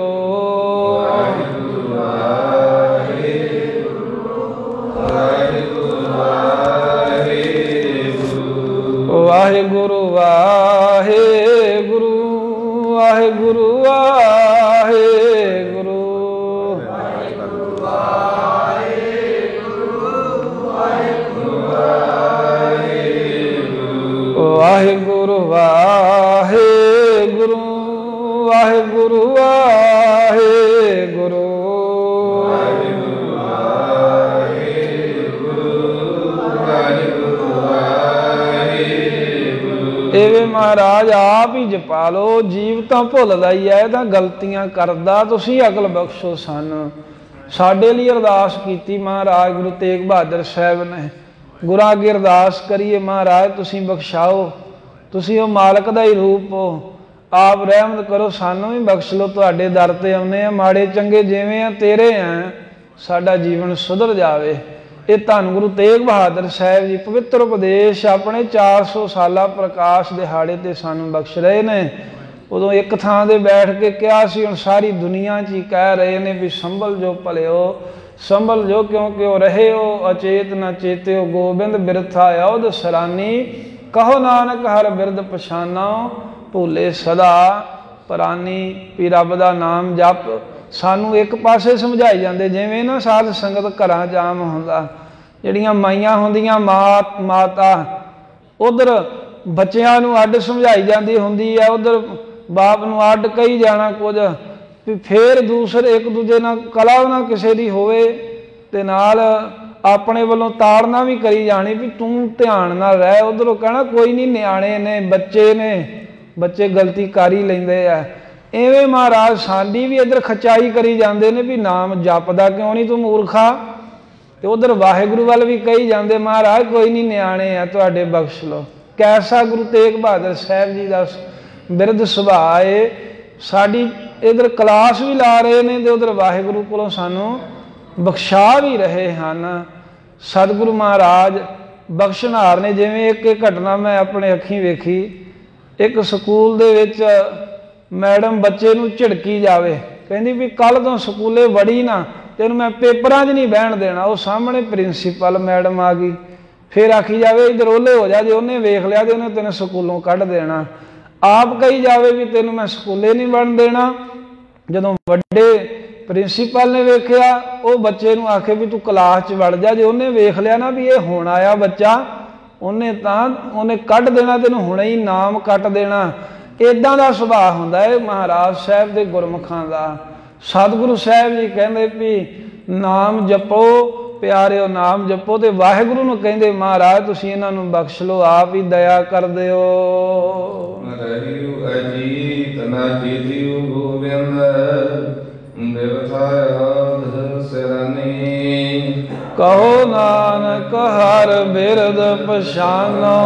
ਵਾਹਿਗੁਰੂ ਵਾਹਿਗੁਰੂ ਵਾਹਿਗੁਰੂ ਵਾਹਿਗੁਰੂ ਵਾਹਿਗੁਰੂ ਵਾਹਿਗੁਰੂ ਵਾਹਿਗੁਰੂ ਵਾਹਿਗੁਰੂ एवे महाराज आप ही जपा लो। जीव तो भुलदा ही है, तो गलतियां करदा, तुसी अकल बख्शो सन। साडे लिए अरदास कीती महाराज गुरु तेग बहादुर साहब ने। गुरां अगे अरदास करिए महाराज तुसी बख्शाओ, तुसी वो मालक दा ही रूप हो, आप रहमत करो, सानू भी बख्श लो। तुहाडे दर ते आउणे आ, माड़े चंगे जिवें आ तेरे हैं, साडा जीवन सुधर जावे। ਇਹ ਧੰਨ ਗੁਰੂ ਤੇਗ ਬਹਾਦਰ ਸਾਹਿਬ ਜੀ ਪਵਿੱਤਰ ਉਪਦੇਸ਼ ਆਪਣੇ ਚਾਰ ਸੌ ਸਾਲਾ ਪ੍ਰਕਾਸ਼ ਦਿਹਾੜੇ ਤੇ ਸਾਨੂੰ ਬਖਸ਼ ਰਹੇ ਨੇ। ਉਦੋਂ ਇੱਕ ਥਾਂ ਤੇ ਬੈਠ ਕੇ ਕਿਹਾ ਸੀ, ਹੁਣ ਸਾਰੀ ਦੁਨੀਆ 'ਚ ਹੀ ਕਹਿ ਰਹੇ ਨੇ ਵੀ ਸੰਭਲ ਜੋ ਭਲਿਓ, ਸੰਭਲ ਜੋ, ਕਿਉਂਕਿ ਉਹ ਰਹੇ ਹੋ ਅਚੇਤ ਨਾ ਚੇਤਿਓ, ਗੋਬਿੰਦ ਬਿਰਥਾ ਆਉਦ ਸਰਾਨੀ, ਕਹੋ ਨਾਨਕ ਹਰ ਬਿਰਧ ਪਛਾਨਾ, ਭੁੱਲੇ ਸਦਾ ਪ੍ਰਾਨੀ। ਵੀ ਰੱਬ ਦਾ ਨਾਮ ਜਪ ਸਾਨੂੰ ਇੱਕ ਪਾਸੇ ਸਮਝਾਈ ਜਾਂਦੇ, ਜਿਵੇਂ ਨਾ ਸਾਧ ਸੰਗਤ ਘਰਾਂ 'ਚ ਆਮ ਹੁੰਦਾ, ਜਿਹੜੀਆਂ ਮਾਈਆਂ ਹੁੰਦੀਆਂ ਮਾਤ ਮਾਤਾ, ਉਧਰ ਬੱਚਿਆਂ ਨੂੰ ਅੱਡ ਸਮਝਾਈ ਜਾਂਦੀ ਹੁੰਦੀ ਹੈ, ਉਧਰ ਬਾਪ ਨੂੰ ਅੱਡ ਕਹੀ ਜਾਣਾ ਕੁਝ, ਵੀ ਫਿਰ ਦੂਸਰੇ ਇੱਕ ਦੂਜੇ ਨਾਲ ਕਲਾ ਨਾ ਕਿਸੇ ਦੀ ਹੋਵੇ ਤੇ ਨਾਲ ਆਪਣੇ ਵੱਲੋਂ ਤਾੜਨਾ ਵੀ ਕਰੀ ਜਾਣੀ ਵੀ ਤੂੰ ਧਿਆਨ ਨਾਲ ਰਹਿ। ਉਧਰੋਂ ਕਹਿਣਾ ਕੋਈ ਨਹੀਂ, ਨਿਆਣੇ ਨੇ, ਬੱਚੇ ਨੇ, ਬੱਚੇ ਗਲਤੀ ਕਰ ਹੀ ਲੈਂਦੇ ਆ। ਇਵੇਂ ਮਹਾਰਾਜ ਸਾਡੀ ਵੀ ਇੱਧਰ ਖਚਾਈ ਕਰੀ ਜਾਂਦੇ ਨੇ ਵੀ ਨਾਮ ਜਪਦਾ ਕਿਉਂ ਨਹੀਂ ਤੂੰ ਮੂਰਖਾ, ਤੇ ਉਧਰ ਵਾਹਿਗੁਰੂ ਵੱਲ ਵੀ ਕਹੀ ਜਾਂਦੇ ਮਹਾਰਾਜ ਕੋਈ ਨਹੀਂ, ਨਿਆਣੇ ਆ ਤੁਹਾਡੇ, ਬਖਸ਼ ਲਓ। ਕੈਸਾ ਗੁਰੂ ਤੇਗ ਬਹਾਦਰ ਸਾਹਿਬ ਜੀ ਦਾ ਬਿਰਧ ਸੁਭਾਅ ਏ। ਸਾਡੀ इधर क्लास भी ला रहे ने तो उधर वाहिगुरु कोलों सानू बख्शा भी रहे हैं। सतगुरु महाराज बख्शनार ने। जिवें एक एक घटना मैं अपने अखीं वेखी। एक स्कूल दे विच मैडम बच्चे नूं झिड़की जावे, कहंदी भी कल तो स्कूले वड़ी ना, तैनूं मैं पेपरां 'च नहीं बहन देना। वो सामने प्रिंसीपल मैडम आ गई, फिर आखी जावे इधर ओले हो जा, जे उन्हें वेख लिया तो उन्हें तेन स्कूलों कढ़ देना। आप कही जावे भी तेन मैं स्कूले नहीं बन देना। जदों वड्डे प्रिंसीपल ने वेख्या, वो बच्चे नूं आखे भी तू क्लास च वड़ जा। जे उन्हें वेख लिया ना भी ये हुण आया बच्चा, उन्हें तां उन्हें कढ़ देना, तेन हुणे ही नाम कट देना। इदां दा सुभाअ हुंदा है महाराज साहब दे गुरमुखां दा। सतगुरु साहब जी कहंदे भी नाम जपो प्यारिओ, नाम जपो। ते वाहिगुरु नूं कहंदे महाराज तुसीं इन्हां नूं बख्श लो, आप ही दया कर दिओ। रहियो अजीत ना जीतियो गोविंद, बिरथायाध सिरानी। कहो नानक हर बिरद पछानो,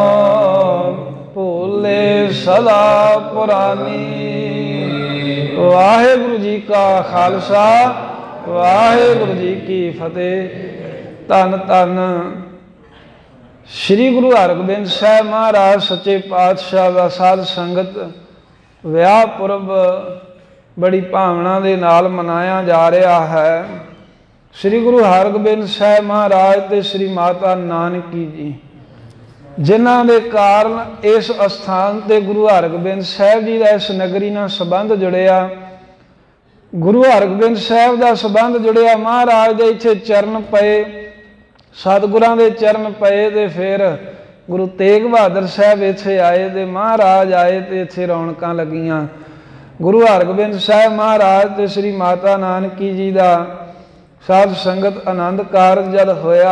भूले सदा पुरानी। वाहिगुरु जी का खालसा, वाहिगुरु जी की फतेह। धन धन श्री गुरु हरगोबिंद साहब महाराज सच्चे पातशाह का साध संगत विआह पुरब बड़ी भावना के नाल मनाया जा रहा है। श्री गुरु हरगोबिंद साहब महाराज ते श्री माता नानकी जी, जिन्हां दे कारण इस अस्थान ते गुरु हरगोबिंद साहब जी का इस नगरी नाल संबंध जुड़िया। गुरु हरगोबिंद साहब का संबंध जुड़िया। महाराज दे इत्थे चरण पए, सतगुरां दे चरण पए, ते फिर गुरु तेग बहादुर साहब इत्थे आए, ते महाराज आए, ते इत्थे रौनकां लगियां। गुरु हरगोबिंद साहब महाराज ते श्री माता नानकी जी का साध संगत आनंद कारज जद होया,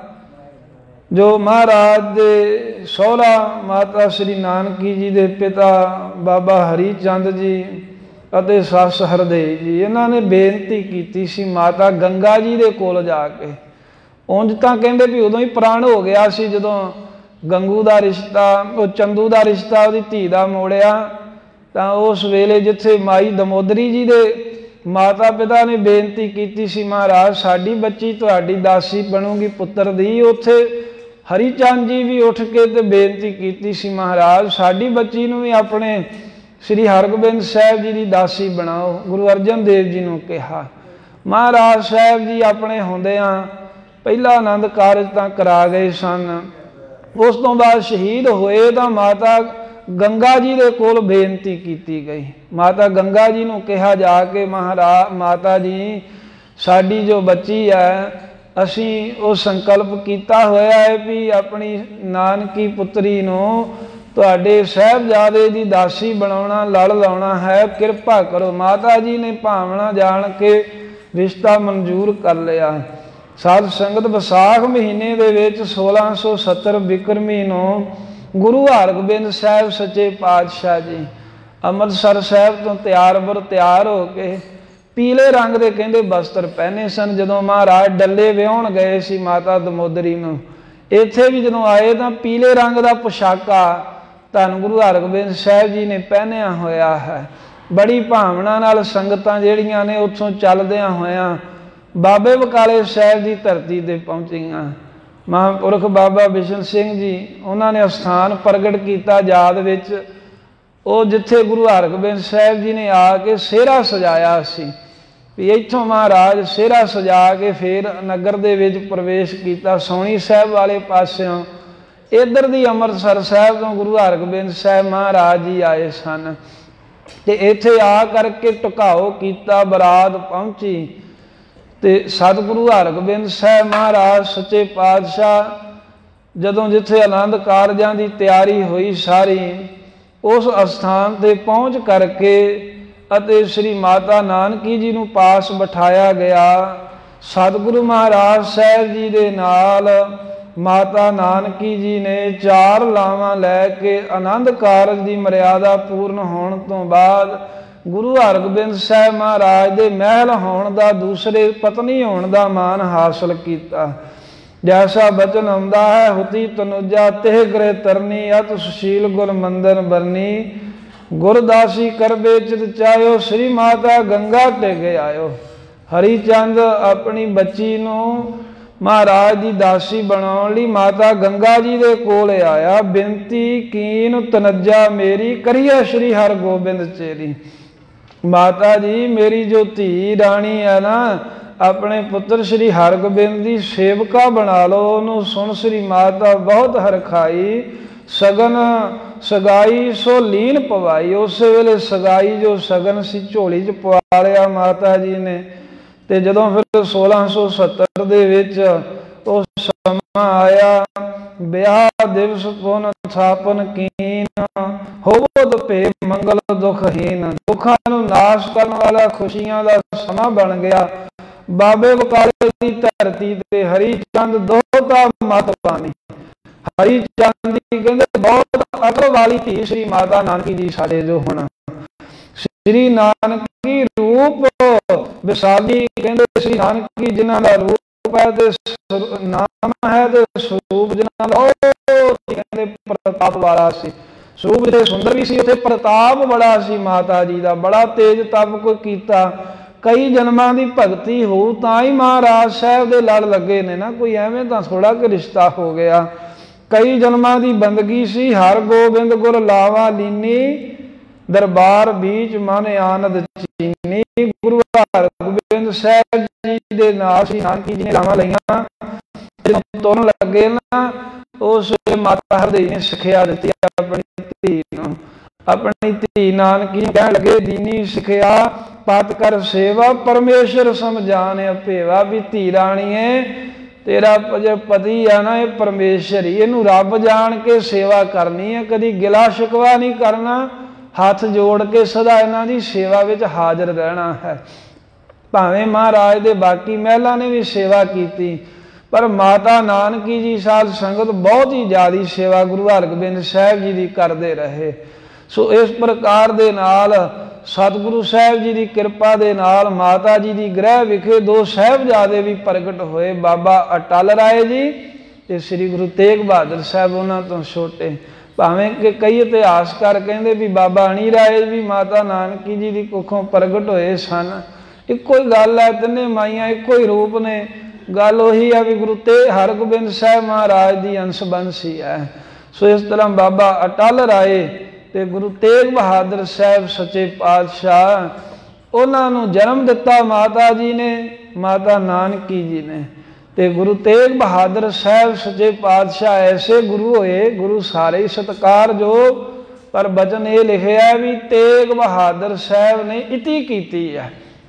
जो महाराज दे सहुरा माता श्री नानकी जी दे पिता बाबा हरी चंद जी ਅਤੇ ਸੱਸ ਹਰਦੇਵ जी, इन्हों ने बेनती की सी माता गंगा जी के कोल जाके। उंज तां कहंदे भी उदों ही प्राण हो गया सी जदों गंगू का रिश्ता, वो चंदू का रिश्ता उसकी धी का मोड़िया। तां उस वेले जिथे माई दमोदरी जी के माता पिता ने बेनती की सी महाराज साडी बच्ची तुहाडी दासी बनूगी पुत्र दी, उत्थे हरीचंद जी भी उठ के ते बेनती की सी महाराज साडी बच्ची नूं भी अपने श्री हरगोबिंद साहब जी की दासी बनाओ। गुरु अर्जन देव जी ने कहा। महाराज साहब जी अपने होंदियां पहला आनंद कारज तां करा गए सन। उस तो बाद शहीद होए तां माता गंगा जी के कोल बेनती की गई। माता गंगा जी ने कहा जाके महाराज माता जी साडी जो बच्ची है असी वो संकल्प किया होया है भी अपनी नानकी पुत्री नूं तुहाडे साहबजादे दी दासी बनाउणा लड़ लाउणा है, कृपा करो। माता जी ने भावना जान के रिश्ता मंजूर कर लिया। साध संगत विसाख महीने दे विच सोलह सौ सत्तर बिक्रमी नूं गुरु हरगोबिंद साहब सच्चे पातशाह जी अमृतसर साहब तो तैयार बर तैयार हो के पीले रंग के कहंदे वस्त्र पहने सन। जदों महाराज डल्ले विआउण गए सी माता दमोदरी नूं, इत्थे भी जदों आए तां पीले रंग का पोशाका धन गुरु हरगोबिंद साहब जी ने पहनिया होया है। बड़ी भावना नाल संगतां जिहड़ियां ने उत्थों चलदियां होया बाबे बकाले साहब की धरती ते पहुंचियां। महापुरख बाबा बिशन सिंह जी उन्होंने स्थान प्रगट किया याद विच, वो जिथे गुरु हरगोबिंद साहब जी ने आके सेहरा सजाया सी भी इत्थों महाराज सेहरा सजा के फिर नगर दे विच प्रवेश किया। सौणी साहब वाले पासों इधर दी अमृतसर साहब तो गुरु हरगोबिंद साहब महाराज जी आए सन ते इत्थे आ करके टुकाओ किया, बरात पहुंची ते सतगुरु हरगोबिंद साहब महाराज सच्चे पातशाह जदों जिथे आनंद कारजां की तैयारी हुई सारी उस अस्थान ते पहुँच करके अते श्री माता नानकी जी नूं पास बिठाया गया। सतगुरु महाराज साहब जी दे नाल माता नानकी जी ने चार लावां लैके आनंद कारज की मर्यादा पूर्ण होने तो बाद गुरु हरगोबिंद साहब महाराज दे महल होने का दूसरे पत्नी होने का मान हासिल किया। जैसा बचन आउंदा है हुती तनुजा तेह ग्रह तरनी अत सुशील गुर मंदन बरनी, गुरदासी कर बेचित चायो, श्री माता गंगा टेके आयो। हरिचंद अपनी बच्ची नूं महाराज दी दासी बनाउण लई माता गंगा जी दे कोल आया। बिनती कीन तनज्जा मेरी, करिए श्री हर गोबिंद चेरी। माता जी मेरी जो धी राणी है ना, अपने पुत्र श्री हरगोबिंद दी सेवका बना लो। उन्होंने सुन श्री माता बहुत हरखाई, सगन सगाई सो लीन पवाई। उस वेले सगाई जो सगन सी झोली च पवा लिया माता जी ने। ते जदों फिर सोलह सौ सत्तर दे विच उस समा आया, ब्याह दिवस पुन थापन कीन, होवत पे मंगल दुखहीन। दुखां नूं नाश करन वाला खुशियां दा समा बन गया। बाबे बकाले दी धरती ते हरिचंद दोहता मत पानी। हरिचंद जी कहंदे बहुत अकल वाली धी श्री माता नानकी जी साडे जो होना। श्री नानकी रूप विसाली, कहंदे श्री नानकी जिन्हां दा रूप है ते नाम है ते स्वरूप जिन्हां दा कहंदे प्रताप वाला सी। स्वरूप जिथे सुंदर भी सी, उथे प्रताप बड़ा सी माता जी दा। बड़ा तेज तप कोई कीता, कई जन्मां दी भगती हो तां ही महाराज साहब दे लड़ लगे ने ना। कोई एवें तां थोड़ा कि रिश्ता हो गया। कई जन्मां दी बंदगी सी। हर गोबिंद गुर लावा लीनी, दरबार बीच मन आनंद चीनी। गुरु हरगोबिंद साहब जी दे नाल श्री नानकी जी ने लावां लईआं। जदों तुरन लगे ना, उस माता हरदेई ने सिखिया दित्ती अपनी धी नूं। अपनी धी नानकी कहण लगे दीनी सिखिया, पत कर सेवा परमेश्वर समझान अभेवा। भी धी राणीए तेरा जो पति है ना, ये परमेश्वर ही, इनू रब जान के सेवा करनी है। कभी गिला शिकवा नहीं करना, हाथ जोड़ के सदा इन्हां दी सेवा विच हाजिर रहना है। भावें महाराज दे बाकी महलां ने भी सेवा की, पर माता नानकी जी साध संगत बहुत ही ज़्यादा सेवा गुरु हरगोबिंद साहब जी की करते रहे। सो इस प्रकार दे नाल सतगुरु साहब जी की कृपा दे नाल माता जी की गृह विखे दो साहिबजादे भी प्रगट होए, बाबा अटल राय जी ते श्री गुरु तेग बहादुर साहब उन्हां तो छोटे। भावें कि कई इतिहासकार कहते भी बाबा अणी राय भी माता नानकी जी की कुखों प्रगट होए सन। इक्को ही गल है, तिन्ने माइयां इक्को ही रूप ने। गल उही है भी गुरु तेग हरगोबिंद साहब महाराज की अंशबंशी है। सो इस तरह बाबा अटल राय ते गुरु तेग बहादुर साहब सच्चे पातशाह, उन्होंने जन्म दिता माता जी ने, माता नानकी जी ने। ते गुरु तेग बहादुर साहब सच्चे पातशाह ऐसे गुरु होए, गुरु सारे ही सत्कार जो, पर बचन ये लिखे है भी तेग बहादुर साहब ने इति कीती है,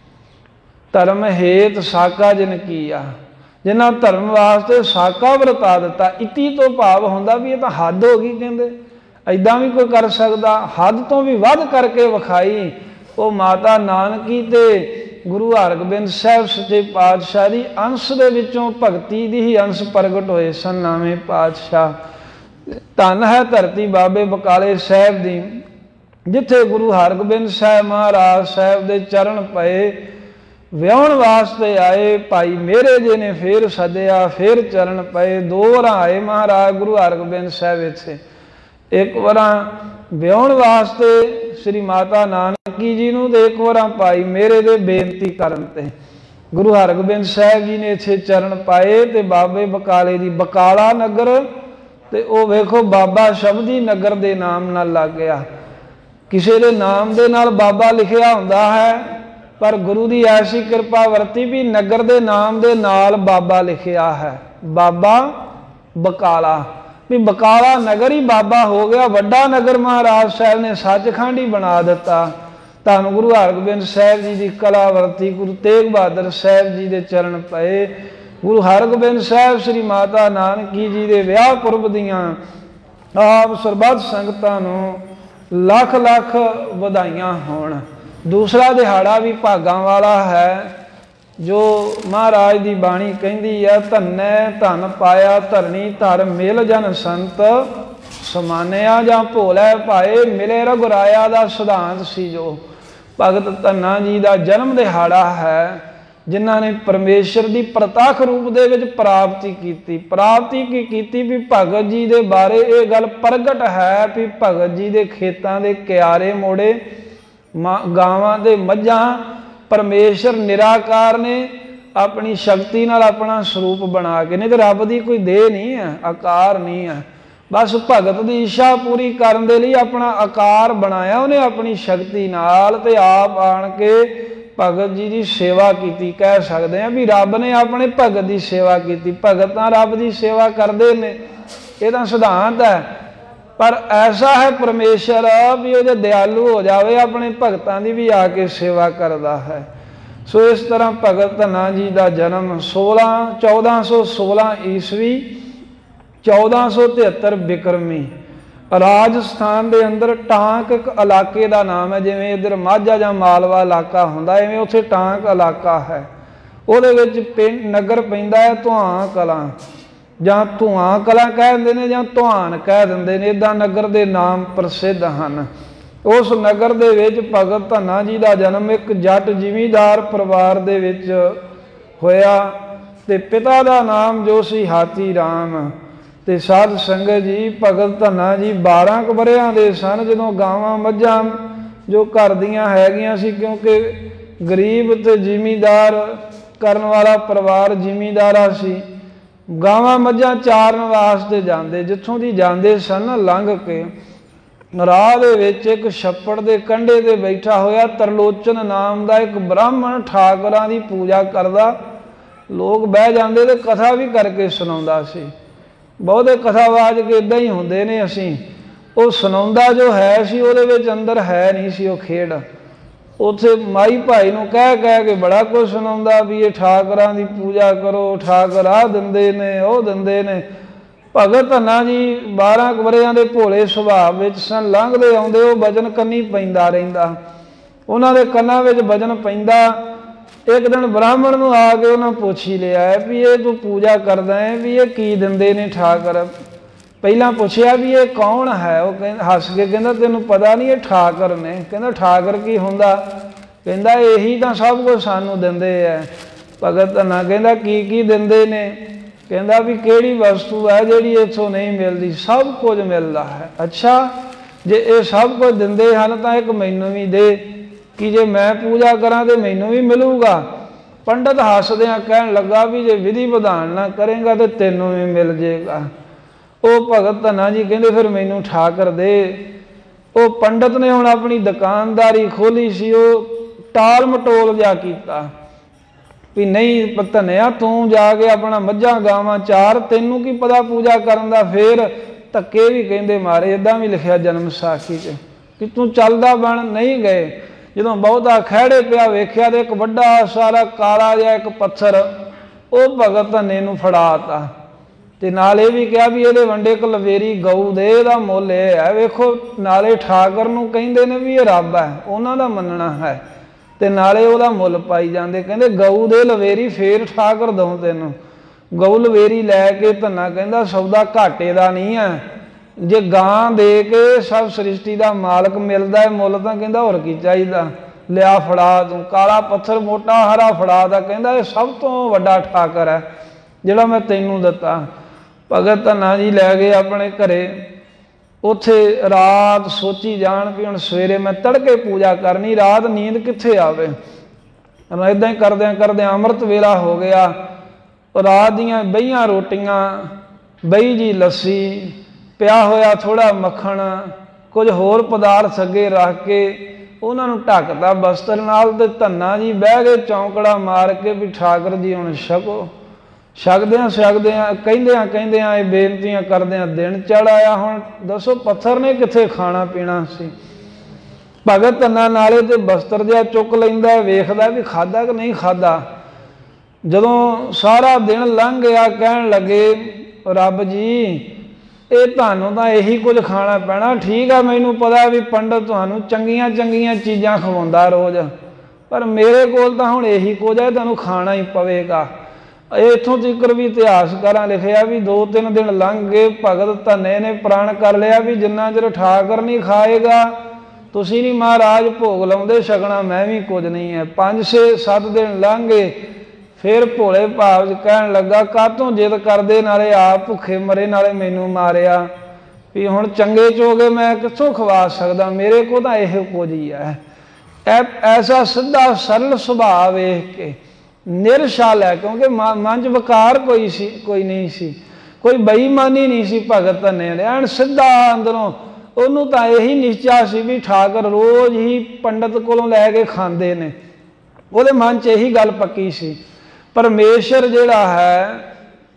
धर्म हेत साका जिन किया। जिन्हें धर्म वास्ते साका वरता दिता। इति तो भाव होंदा भी ये तो हद हो गई, कहते ऐदा भी कोई कर सकता, हद तो भी वध करके विखाई। वो माता नानकी ते गुरु हरगोबिंद साहब सच्चे पातशाह की अंश दे विचों भगती दी ही अंश प्रगट होए सन नावें पातशाह। धन है धरती बाबे बकाले साहब दी, जिथे गुरु हरगोबिंद साहब महाराज साहब दे चरण पए, ਵਿਆਹਣ वास्ते आए। भाई मेरे जी ने फिर सदिया, फिर चरण पए। दो बार आए महाराज गुरु हरगोबिंद साहब इत्थे। एक बार ਵਿਆਹਣ वास्ते श्री माता नानकी जी नूं, ते एक बार भाई मेरे दे बेनती करन ते गुरु हरगोबिंद साहब जी ने इत्थे चरण पाए। ते बाबे बकाले दी बकाला नगर, ते ओ वेखो बाबा शब्दी नगर दे नाम नाल लग गया। किसी दे नाम दे नाल बाबा लिखिया हुंदा है, पर गुरु की ऐसी कृपा वरती भी नगर के नाम के नाल बाबा लिखिया है, बाबा बकाला। भी बकाला नगर ही बाबा हो गया। वड्डा नगर महाराज साहब ने सचखंड ही बना दिता। धन गुरु हरगोबिंद साहब जी की कला वरती, गुरु तेग बहादुर साहब जी के चरण पए। गुरु हरगोबिंद साहब श्री माता नानकी जी के विआह पुरब दियां आप सरबत संगतां नूं लख लख वधाइयां होण। दूसरा दिहाड़ा भी भागां वाला है, जो महाराज की बाणी कहती है, धन्नै धन पाया धरनी धर मिल जन संत समानिया। जां भोले भाए मिले रघुराया का सिद्धांत सी। जो भगत धन्ना जी का जन्म दिहाड़ा है, जिन्हां ने परमेश्वर की प्रतख रूप दे विच प्राप्ति की। प्राप्ति की कीती भी भगत जी दे बारे ये गल प्रगट है भी भगत जी दे खेतां दे क्यारे मोड़े गावां दे मझां परमेश्वर निराकार ने अपनी शक्ति नाल अपना स्वरूप बना के, नहीं तो रब की कोई देह नहीं है, आकार नहीं है, बस भगत की इच्छा पूरी करने के लिए अपना आकार बनाया उन्हें अपनी शक्ति नाल, ते आप आन के भगत जी की सेवा की। कह सकते हैं भी रब ने अपने भगत की सेवा की। भगत रब की सेवा करते हैं, यह सिद्धांत है। पर ऐसा है परमेश्वर भी वो दयालु हो जाए अपने भगतों की भी आके सेवा करता है। सो इस तरह भगत धन्ना जी का जन्म सोलह चौदह सौ सोलह ईस्वी चौदह सौ तिहत्तर बिक्रमी राजस्थान के अंदर टांक एक इलाके का नाम है। जिमें इधर माझा या मालवा इलाका होंदा इवें उत्थे टांक इलाका है। उहदे विच पिंड नगर पैंदा है धुआं कलां, जां धुआं कलां कह दिंदे ने जां धुआन कह दिंदे ने, इदां नगर के नाम प्रसिद्ध हैं। उस नगर दे विच भगत धन्ना जी का जन्म एक जट जिमीदार परिवार दे विच होया ते पिता का नाम जो सी हाथी राम। ते साध संगत जी भगत धन्ना जी बारह क वरियां दे सन जदों गावां मझां जो घर दियां हैगियां सी, क्योंकि गरीब ते जिमीदार करन वाला परिवार जिमीदारा सी। गावां मझां चारन वास्ते जांदे, जिथों दी जांदे सन लंघ के राह दे विच एक छप्पड़ दे कंढे ते बैठा होया तरलोचन नाम का एक ब्राह्मण ठाकरां दी पूजा करदा। लोग बह जांदे ते कथा भी करके सुणाउंदा सी। बहुते कथावाज के इदां ही हुंदे ने। असीं वो सुणाउंदा जो है सी उहदे विच अंदर है नहीं सी वो खेड। उत्थे माई भाई नूं कह कह के बड़ा कुछ सुणाउंदा भी ये ठाकरां दी पूजा करो, ठाकर आ दिंदे ने वो दिंदे ने। भगत धन्ना जी बारह क वरियां दे भोले सुभाव विच सन। लंघदे आउंदे वो वजन कन्नी पैंदा रहिंदा, उन्हां दे कन्नां विच वजन पैंदा। एक दिन ब्राह्मण नूं आ के उन्हें पुछ ही लिया है भी ये तू पूजा करदा है भी ये की दिंदे ने ठाकर। पहला पूछया भी ये कौन है, वो कह हस के कहंदा तैनूं पता नहीं ये ठाकर ने। कहंदा ठाकर की हुंदा, कहंदा यही तां सब कुछ सानूं दिंदे है। भगत धन्ना कहंदा की की दिंदे ने, कहंदा भी किहड़ी वस्तु है जिहड़ी इत्थों नहीं मिलदी, सब कुछ मिलदा है। अच्छा जे ये सब कुछ दिंदे हन तां एक मैनूं भी दे कि जे मैं पूजा करा तो मैनू भी मिलूगा। पंडित हसदियां कहन लगा भी जे विधि विधान ना करेगा तो तेनों भी मिल जाएगा। वो भगत धन्ना जी कहते फिर मैनू ठाकर दे। वो पंडित ने हुण अपनी दुकानदारी खोली सी, वो टाल मटोल जा किया भी नहीं धन्निया तू जाके अपना मझां गावां चार, तेनू की पता पूजा करन दा। फिर धक्के भी कहते मारे, इदां भी लिखिया जन्म साखी च कि तू चलदा बन। नहीं गए। जदों बहुता खैड़े पिया वेख्या तो एक वड्डा सारा काला जिहा एक पत्थर वो भगत धन्ने नूं फड़ाता ते नाल इह भी कहा भी इहदे वंडे एक लवेरी गऊ दे, इहदा मुੱਲ इह है। वेखो नाले ठाकर नूं कहिंदे ने भी ये रब है, उन्हां दा मन्नना है ते नाले उहदा मुੱਲ पाई जांदे। कहंदे गऊ दे लवेरी फिर ठाकर दऊं तैनूं। गऊ लवेरी लैके धन्ना कहंदा सौदा घाटे दा नहीं है, जे गां दे के सब सृष्टि का मालक मिलता है मुੱਲ तां कहंदा होर की चाहीदा, लिया फड़ा तूं। काला पत्थर मोटा हरा फड़ा दा, कहंदा ये सब तो वड्डा ठाकर है जिहड़ा मैं तैनूं दित्ता। भगत धन्ना जी लै गए अपने घरे। उत्थे रात सोची जाण भी हुण सवेरे मैं तड़के पूजा करनी, रात नींद कित्थे आवे। इदां ही करदिआं करदिआं अमृत वेला हो गया। रात दीआं बहियां रोटियां, बही जी लस्सी, पिया होया थोड़ा मक्खण, कुछ होर पदार्थ अगे रख के उन्होंने ढकता बस्तर नाल ते धन्ना जी बह गए चौंकड़ा मार के भी ठाकर जी हुण छको। छकदियां छकदियां कहिंदियां कहिंदियां ये बेनतियां करदियां दिन चढ़ आया। हुण दसो पत्थर ने कित्थे खाना पीना सी। भगत धन्ना नाले ते बस्तर जिहा चुक लैंदा, वेखदा भी खादा कि नहीं खादा। जदों सारा दिन लंघ गया कहण लगे रब जी ये तुहानूं तां यही कुछ खाना पैना। ठीक है मैनूं पता भी पंडित तुहानूं चंगियां चंगियां चीज़ां खवाउंदा रोज़, पर मेरे कोल तां हुण यही कुछ है, तुहानूं खाना ही पवेगा। इत्थों तक भी इतिहासकारां लिखिया भी दो तीन दिन लंघ गए, भगत धन्ने ने प्रण कर लिया भी जिन्ना चिर ठाकर नहीं खाएगा ਤੁਸੀਂ ਨਹੀਂ ਮਹਾਰਾਜ ਭੋਗ ਲਾਉਂਦੇ, ਛਕਣਾ ਮੈਂ ਵੀ ਕੁਝ ਨਹੀਂ ਹੈ। ਪੰਜ ਛੇ ਸੱਤ ਦਿਨ ਲੰਘ ਗਏ, ਫਿਰ ਭੋਲੇ ਭਾਵ 'ਚ ਕਹਿਣ ਲੱਗਾ, ਕਾਹਤੋਂ ਜਿੱਦ ਕਰਦੇ, ਨਾਲੇ ਆਪ ਭੁੱਖੇ ਮਰੇ ਨਾਲੇ ਮੈਨੂੰ ਮਾਰਿਆ, ਵੀ ਹੁਣ ਚੰਗੇ ਚੋਗੇ ਮੈਂ ਕਿੱਥੋਂ ਖਵਾ ਸਕਦਾ, ਮੇਰੇ ਕੋਲ ਤਾਂ ਇਹੋ ਕੁਝ ਹੀ ਹੈ। ਐਸਾ ਸਿੱਧਾ ਸਰਲ ਸੁਭਾਅ ਵੇਖ ਕੇ ਨਿਰਸ਼ਾਲ ਹੈ, ਕਿਉਂਕਿ ਮਨ 'ਚ ਵਿਕਾਰ ਕੋਈ ਸੀ ਕੋਈ ਨਹੀਂ ਸੀ, ਕੋਈ ਬੇਈਮਾਨੀ ਨਹੀਂ ਸੀ ਭਗਤ ਧੰਨੇ ਦੇ। ਐਨ ਸਿੱਧਾ ਅੰਦਰੋਂ ਉਹਨੂੰ ਤਾਂ ਇਹੀ ਨਿਸ਼ਚਾ ਸੀ ਵੀ ਠਾਕਰ ਰੋਜ਼ ਹੀ ਪੰਡਤ ਕੋਲੋਂ ਲੈ ਕੇ ਖਾਂਦੇ ਨੇ, ਉਹਦੇ ਮਨ 'ਚ ਇਹੀ ਗੱਲ ਪੱਕੀ ਸੀ। ਪਰਮੇਸ਼ਰ ਜਿਹੜਾ ਹੈ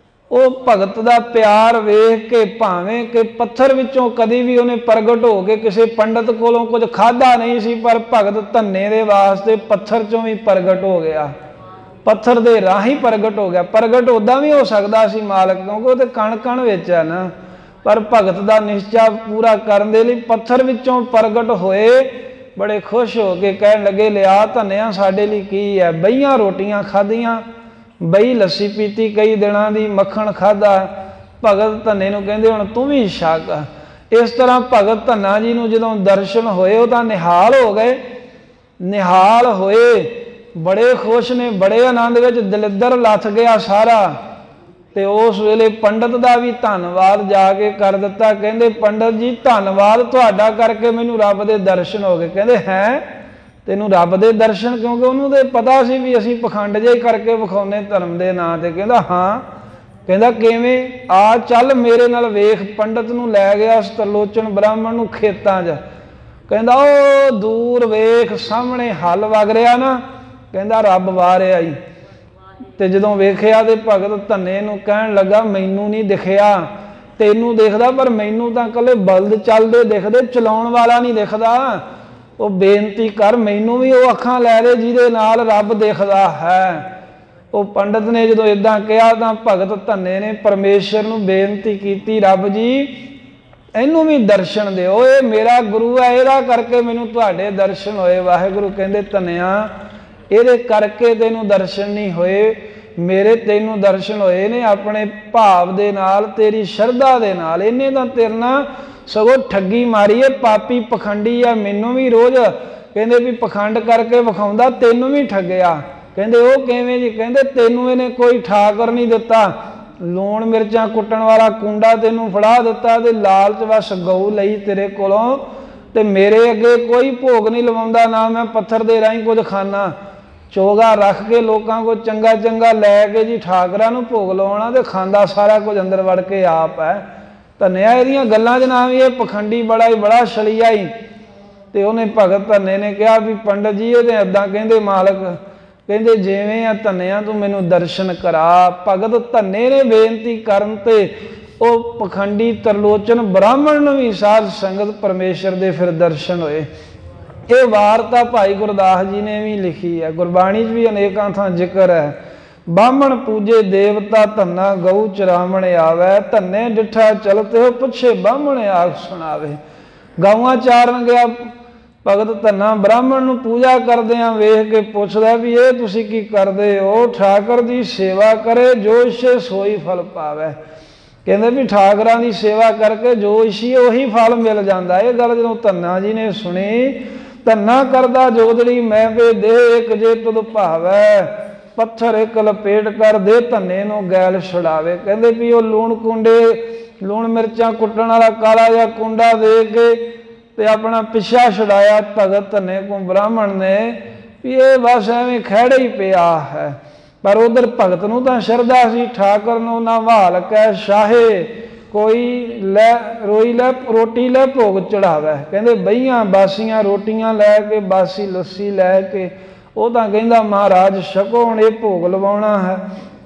ਉਹ ਭਗਤ ਦਾ ਪਿਆਰ ਵੇਖ ਕੇ, ਭਾਵੇਂ ਕਿ ਪੱਥਰ ਵਿੱਚੋਂ ਕਦੀ ਵੀ ਉਹਨੇ ਪ੍ਰਗਟ ਹੋ ਕੇ ਕਿਸੇ ਪੰਡਤ ਕੋਲੋਂ ਕੁਝ ਖਾਧਾ ਨਹੀਂ ਸੀ, ਪਰ ਭਗਤ ਧੰਨੇ ਦੇ ਵਾਸਤੇ ਪੱਥਰ 'ਚੋਂ ਵੀ ਪ੍ਰਗਟ ਹੋ ਗਿਆ, ਪੱਥਰ ਦੇ ਰਾਹੀਂ ਪ੍ਰਗਟ ਹੋ ਗਿਆ। ਪ੍ਰਗਟ ਉੱਦਾਂ ਵੀ ਹੋ ਸਕਦਾ ਸੀ ਮਾਲਕ, ਕਿਉਂਕਿ ਉਹ ਤੇ ਕਣ ਕਣ ਵਿੱਚ ਹੈ ਨਾ, ਪਰ ਭਗਤ ਦਾ ਨਿਸ਼ਚਾ ਪੂਰਾ ਕਰਨ ਦੇ ਲਈ ਪੱਥਰ ਵਿੱਚੋਂ ਪ੍ਰਗਟ ਹੋਏ। ਬੜੇ ਖੁਸ਼ ਹੋ ਕੇ ਕਹਿਣ ਲੱਗੇ, ਲਿਆ ਧੰਨਿਆ ਸਾਡੇ ਲਈ ਕੀ ਹੈ। ਬਈਆਂ ਰੋਟੀਆਂ ਖਾਧੀਆਂ, ਬਈ ਲੱਸੀ ਪੀਤੀ ਕਈ ਦਿਨਾਂ ਦੀ, ਮੱਖਣ ਖਾਧਾ। ਭਗਤ ਧੰਨੇ ਨੂੰ ਕਹਿੰਦੇ ਹੁਣ ਤੂੰ ਵੀ ਛਕ। ਇਸ ਤਰ੍ਹਾਂ ਭਗਤ ਧੰਨਾ ਜੀ ਨੂੰ ਜਦੋਂ ਦਰਸ਼ਨ ਹੋਏ, ਉਹ ਤਾਂ ਨਿਹਾਲ ਹੋ ਗਏ, ਨਿਹਾਲ ਹੋਏ, ਬੜੇ ਖੁਸ਼ ਨੇ, ਬੜੇ ਆਨੰਦ ਵਿੱਚ, ਦਲਿੱਦਰ ਲੱਥ ਗਿਆ ਸਾਰਾ। ਤੇ ਉਸ ਵੇਲੇ ਪੰਡਤ ਦਾ ਵੀ ਧੰਨਵਾਦ ਜਾ ਕੇ ਕਰ ਦਿੱਤਾ। ਕਹਿੰਦੇ ਪੰਡਤ ਜੀ ਧੰਨਵਾਦ ਤੁਹਾਡਾ ਕਰਕੇ ਮੈਨੂੰ ਰੱਬ ਦੇ ਦਰਸ਼ਨ ਹੋ ਗਏ। ਕਹਿੰਦੇ ਹੈਂ ਤੈਨੂੰ ਰੱਬ ਦੇ ਦਰਸ਼ਨ? ਕਿਉਂਕਿ ਉਹਨੂੰ ਤੇ ਪਤਾ ਸੀ ਵੀ ਅਸੀਂ ਪਖੰਡ ਜਿਹੇ ਕਰਕੇ ਵਿਖਾਉਂਦੇ ਧਰਮ ਦੇ ਨਾਂ ਤੇ। ਕਹਿੰਦਾ ਹਾਂ। ਕਹਿੰਦਾ ਕਿਵੇਂ? ਆ ਚੱਲ ਮੇਰੇ ਨਾਲ ਵੇਖ। ਪੰਡਤ ਨੂੰ ਲੈ ਗਿਆ ਤਰਲੋਚਨ ਬ੍ਰਾਹਮਣ ਨੂੰ ਖੇਤਾਂ 'ਚ। ਕਹਿੰਦਾ ਉਹ ਦੂਰ ਵੇਖ ਸਾਹਮਣੇ ਹਲ ਵਗ ਰਿਹਾ ਨਾ, ਕਹਿੰਦਾ ਰੱਬ ਵਾਹ ਰਿਹਾ ਈ। ਤੇ ਜਦੋਂ ਵੇਖਿਆ ਤੇ ਭਗਤ ਧੰਨੇ ਨੂੰ ਕਹਿਣ ਲੱਗਾ ਮੈਨੂੰ ਨਹੀਂ ਦਿਖਿਆ, ਤੈਨੂੰ ਦਿਖਦਾ, ਪਰ ਮੈਨੂੰ ਤਾਂ ਇਕੱਲੇ ਬਲਦ ਚੱਲਦੇ ਦਿਖਦੇ, ਚਲਾਉਣ ਵਾਲਾ ਨਹੀਂ ਦਿਖਦਾ। ਉਹ ਬੇਨਤੀ ਕਰ ਮੈਨੂੰ ਵੀ ਉਹ ਅੱਖਾਂ ਲੈ ਦੇ ਜਿਹਦੇ ਨਾਲ ਰੱਬ ਦਿਖਦਾ ਹੈ। ਉਹ ਪੰਡਤ ਨੇ ਜਦੋਂ ਇੱਦਾਂ ਕਿਹਾ ਤਾਂ ਭਗਤ ਧੰਨੇ ਨੇ ਪਰਮੇਸ਼ਰ ਨੂੰ ਬੇਨਤੀ ਕੀਤੀ, ਰੱਬ ਜੀ ਇਹਨੂੰ ਵੀ ਦਰਸ਼ਨ ਦਿਓ, ਇਹ ਮੇਰਾ ਗੁਰੂ ਹੈ, ਇਹਦਾ ਕਰਕੇ ਮੈਨੂੰ ਤੁਹਾਡੇ ਦਰਸ਼ਨ ਹੋਏ। ਵਾਹਿਗੁਰੂ ਕਹਿੰਦੇ ਧੰਨਿਆ ਇਹਦੇ ਕਰਕੇ ਤੈਨੂੰ ਦਰਸ਼ਨ ਨਹੀਂ ਹੋਏ, ਮੇਰੇ ਤੈਨੂੰ ਦਰਸ਼ਨ ਹੋਏ ਨੇ ਆਪਣੇ ਭਾਵ ਦੇ ਨਾਲ, ਤੇਰੀ ਸ਼ਰਧਾ ਦੇ ਨਾਲ। ਇਹਨੇ ਤਾਂ ਤੇਰੇ ਨਾਲ ਸਗੋਂ ਠੱਗੀ ਮਾਰੀ ਹੈ, ਪਾਪੀ ਪਖੰਡੀ ਆ। ਮੈਨੂੰ ਵੀ ਰੋਜ਼ ਕਹਿੰਦੇ ਵੀ ਪਖੰਡ ਕਰਕੇ ਵਿਖਾਉਂਦਾ, ਤੈਨੂੰ ਵੀ ਠੱਗਿਆ। ਕਹਿੰਦੇ ਉਹ ਕਿਵੇਂ ਜੀ? ਕਹਿੰਦੇ ਤੈਨੂੰ ਇਹਨੇ ਕੋਈ ਠਾਕਰ ਨਹੀਂ ਦਿੱਤਾ, ਲੂਣ ਮਿਰਚਾਂ ਕੁੱਟਣ ਵਾਲਾ ਕੁੰਡਾ ਤੈਨੂੰ ਫੜਾ ਦਿੱਤਾ, ਤੇ ਲਾਲਚ ਵਸ ਗਊ ਲਈ ਤੇਰੇ ਕੋਲੋਂ, ਤੇ ਮੇਰੇ ਅੱਗੇ ਕੋਈ ਭੋਗ ਨਹੀਂ ਲਵਾਉਂਦਾ, ਨਾ ਮੈਂ ਪੱਥਰ ਦੇ ਰਾਹੀਂ ਕੁਝ ਖਾਣਾ। ਚੋਗਾ ਰੱਖ ਕੇ ਲੋਕਾਂ ਕੋਲ ਚੰਗਾ ਚੰਗਾ ਲੈ ਕੇ ਜੀ ਠਾਕਰਾਂ ਨੂੰ ਭੋਗ ਲਵਾਉਣਾ, ਤੇ ਖਾਂਦਾ ਸਾਰਾ ਕੁਝ ਅੰਦਰ ਵੜ ਕੇ ਆਪ ਹੈ। ਧੰਨਿਆ ਇਹਦੀਆਂ ਗੱਲਾਂ 'ਚ ਨਾ ਵੀ ਇਹ ਪਖੰਡੀ ਬੜਾ ਹੀ ਬੜਾ ਛਲੀਆ ਹੀ। ਤੇ ਉਹਨੇ ਭਗਤ ਧੰਨੇ ਨੇ ਕਿਹਾ ਵੀ ਪੰਡਤ ਜੀ ਇਹ ਤੇ ਏਦਾਂ ਕਹਿੰਦੇ ਮਾਲਕ। ਕਹਿੰਦੇ ਜਿਵੇਂ ਆ ਧੰਨਿਆ ਤੂੰ ਮੈਨੂੰ ਦਰਸ਼ਨ ਕਰਾ। ਭਗਤ ਧੰਨੇ ਨੇ ਬੇਨਤੀ ਕਰਨ ਤੇ ਉਹ ਪਖੰਡੀ ਤਰਲੋਚਨ ਬ੍ਰਾਹਮਣ ਨੂੰ ਵੀ ਸਾਧ ਸੰਗਤ ਪਰਮੇਸ਼ਰ ਦੇ ਫਿਰ ਦਰਸ਼ਨ ਹੋਏ। ਇਹ ਵਾਰਤਾ ਭਾਈ ਗੁਰਦਾਸ ਜੀ ਨੇ ਵੀ ਲਿਖੀ ਹੈ, ਗੁਰਬਾਣੀ 'ਚ ਵੀ ਅਨੇਕਾਂ ਥਾਂ ਜ਼ਿਕਰ ਹੈ। ਬਾਹਮਣ ਪੂਜੇ ਦੇਵਤਾ ਧੰਨਾ ਗਊ ਚਰਾਵਣ ਆਵੇ, ਧੰਨੇ ਡਿੱਠਾ ਚਲਤੇ ਹੋ ਪੁੱਛੇ ਬਾਹਮਣ ਆਖ ਸੁਣਾਵੇ। ਗਊਆਂ ਚਾਰਨ ਗਿਆ ਭਗਤ ਧੰਨਾ ਬ੍ਰਾਹਮਣ ਨੂੰ ਪੂਜਾ ਕਰਦਿਆਂ ਵੇਖ ਕੇ ਪੁੱਛਦਾ ਵੀ ਇਹ ਤੁਸੀਂ ਕੀ ਕਰਦੇ ਹੋ? ਠਾਕਰ ਦੀ ਸੇਵਾ ਕਰੇ ਜੋ ਇਸੇ ਸੋਈ ਫਲ ਪਾਵੇ। ਕਹਿੰਦੇ ਵੀ ਠਾਕਰਾਂ ਦੀ ਸੇਵਾ ਕਰਕੇ ਜੋ ਇਸੀ ਉਹੀ ਫਲ ਮਿਲ ਜਾਂਦਾ। ਇਹ ਗੱਲ ਜਦੋਂ ਧੰਨਾ ਜੀ ਨੇ ਸੁਣੀ, ਧੰਨਾ ਕਰਦਾ ਜੋਦੜੀ ਮੈਂ ਵੇ ਦੇ ਇੱਕ ਜੇ ਤੁਧ ਭਾਵੈ, ਪੱਥਰ ਇੱਕ ਲਪੇਟ ਕਰ ਦੇ ਧੰਨੇ ਨੂੰ ਗੈਲ ਛੁਡਾਵੇ। ਕਹਿੰਦੇ ਵੀ ਉਹ ਲੂਣ ਕੁੰਡੇ ਲੂਣ ਮਿਰਚਾਂ ਕੁੱਟਣ ਵਾਲਾ ਕਾਲਾ ਜਿਹਾ ਕੁੰਡਾ ਦੇ ਕੇ ਤੇ ਆਪਣਾ ਪਿੱਛਾ ਛੁਡਾਇਆ ਭਗਤ ਧੰਨੇ ਕੋ ਬ੍ਰਾਹਮਣ ਨੇ ਵੀ ਇਹ ਬਸ ਐਵੇਂ ਖਹਿੜੇ ਹੀ ਪਿਆ ਹੈ। ਪਰ ਉਧਰ ਭਗਤ ਨੂੰ ਤਾਂ ਸ਼ਰਧਾ ਸੀ, ਠਾਕਰ ਨੂੰ ਨਾ ਵਾਲ ਕਹਿ ਸ਼ਾਹੇ ਕੋਈ ਲੈ ਰੋਈ ਲੈ ਰੋਟੀ ਲੈ ਭੋਗ ਚੜਾਵੇ। ਕਹਿੰਦੇ ਬਈਆਂ ਬਾਸੀਆਂ ਰੋਟੀਆਂ ਲੈ ਕੇ, ਬਾਸੀ ਲੱਸੀ ਲੈ ਕੇ, ਉਹ ਤਾਂ ਕਹਿੰਦਾ ਮਹਾਰਾਜ ਛਕੋ ਹੁਣ ਇਹ ਭੋਗ ਲਵਾਉਣਾ ਹੈ।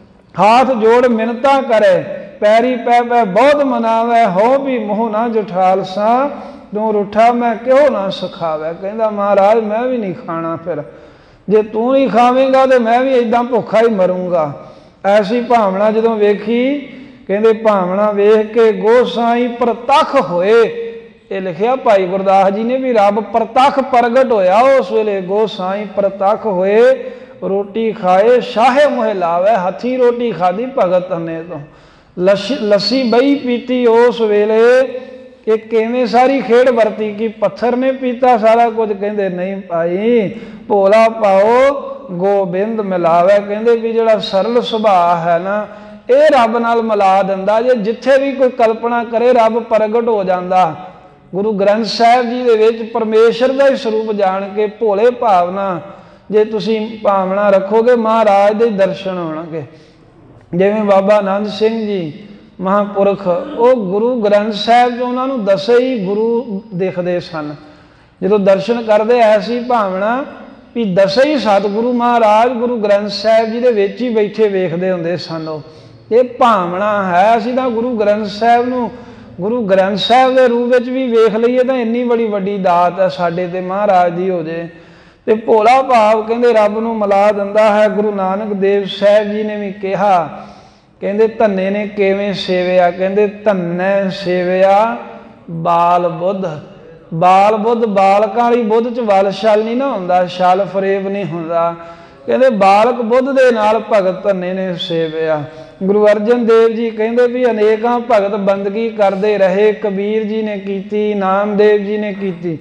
ਹਾਥ ਜੋੜ ਮਿੰਨਤਾਂ ਕਰੇ, ਪੈਰੀ ਪੈ ਪੈ ਬਹੁਤ ਮਨਾਵੇ, ਹੋ ਵੀ ਮੋਹ ਨਾ ਜਠਾਲਸਾਂ ਤੂੰ ਰੁੱਠਾ ਮੈਂ ਕਿਉਂ ਨਾ ਸਿਖਾਵੇ। ਕਹਿੰਦਾ ਮਹਾਰਾਜ ਮੈਂ ਵੀ ਨਹੀਂ ਖਾਣਾ, ਫਿਰ ਜੇ ਤੂੰ ਨਹੀਂ ਖਾਵੇਂਗਾ ਤੇ ਮੈਂ ਵੀ ਇੱਦਾਂ ਭੁੱਖਾ ਹੀ ਮਰੂੰਗਾ। ਐਸੀ ਭਾਵਨਾ ਜਦੋਂ ਵੇਖੀ, ਕਹਿੰਦੇ ਭਾਵਨਾ ਵੇਖ ਕੇ ਗੋਸਾਈ ਪ੍ਰਤੱਖ ਹੋਏ। ਇਹ ਲਿਖਿਆ ਭਾਈ ਗੁਰਦਾਸ ਜੀ ਨੇ ਵੀ ਰੱਬ ਪ੍ਰਤੱਖ ਪ੍ਰਗਟ ਹੋਇਆ ਉਸ ਵੇਲੇ। ਗੋਸਾਈ ਪ੍ਰਤੱਖ ਹੋਏ, ਰੋਟੀ ਖਾਏ, ਸ਼ਾਹੇ ਮੋਹ ਲਾਵੇ। ਹੱਥੀਂ ਰੋਟੀ ਖਾਧੀ ਭਗਤ ਧੰਨੇ ਤੋਂ, ਲੱਸੀ ਲੱਸੀ ਬਈ ਪੀਤੀ ਉਸ ਵੇਲੇ। कि किवें सारी खेड वरती कि पत्थर ने पीता सारा कुछ, कहते नहीं भाई भोला पाओ गोबिंद मिलावे। कहते भी जिहड़ा सरल सुभाव है ना ये रब नाल मिला दिंदा जे, जिथे भी कोई कल्पना करे रब प्रगट हो जाता। गुरु ग्रंथ साहिब जी दे विच परमेश्वर का ही स्वरूप जान के भोले भावना जे तुसी भावना रखोगे महाराज दे दर्शन होणगे। जिवें बाबा आनंद सिंह जी महापुरख वो गुरु ग्रंथ साहिब जो उन्होंने दसे ही गुरु दिखते सन, जो दर्शन करते ऐसी भावना भी दसे ही सतगुरु महाराज गुरु ग्रंथ साहिब जी दे विच ही बैठे वेखते होंदे सन। ये भावना है असीं तां गुरु ग्रंथ साहिब नूं गुरु ग्रंथ साहिब के रूप में भी वेख लीए तो इन्नी बड़ी वड्डी दात है साडे ते महाराज दी हो जाए। तो भोला भाव कहते रब नूं मिला दिंदा है। गुरु नानक देव साहिब जी ने भी कहा, कहते धन्ने ने किवें सेविया, कहते धन्ने सेविया बाल बुद्ध। बाल बुद्ध बालकां वाली बुद्ध च वल छल नहीं ना हुंदा, छल फरेब नहीं हुंदा। कहते बालक बुद्ध दे नाल भगत धन्ने ने सेविया। गुरु अर्जन देव जी कहते भी अनेकां भगत बंदगी करते रहे, कबीर जी ने की, नामदेव जी ने की,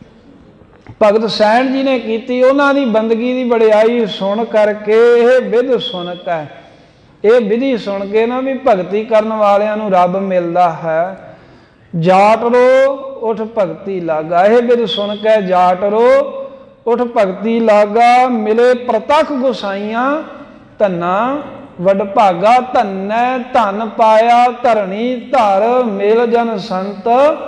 भगत सैन जी ने की। उन्हां दी बंदगी की बड़ियाई सुन करके यह विध सुन के ये विधि सुन के ना भी भगती करन वालियां नूं रब मिलदा है। जाट रो उठ भगती लागा, यह विध सुन के जाट रो उठ भगती लागा। मिले प्रतख गुसाइयां धन्ना वडभागा, धन्नै धन पाया धरणी धर, मिल जन संत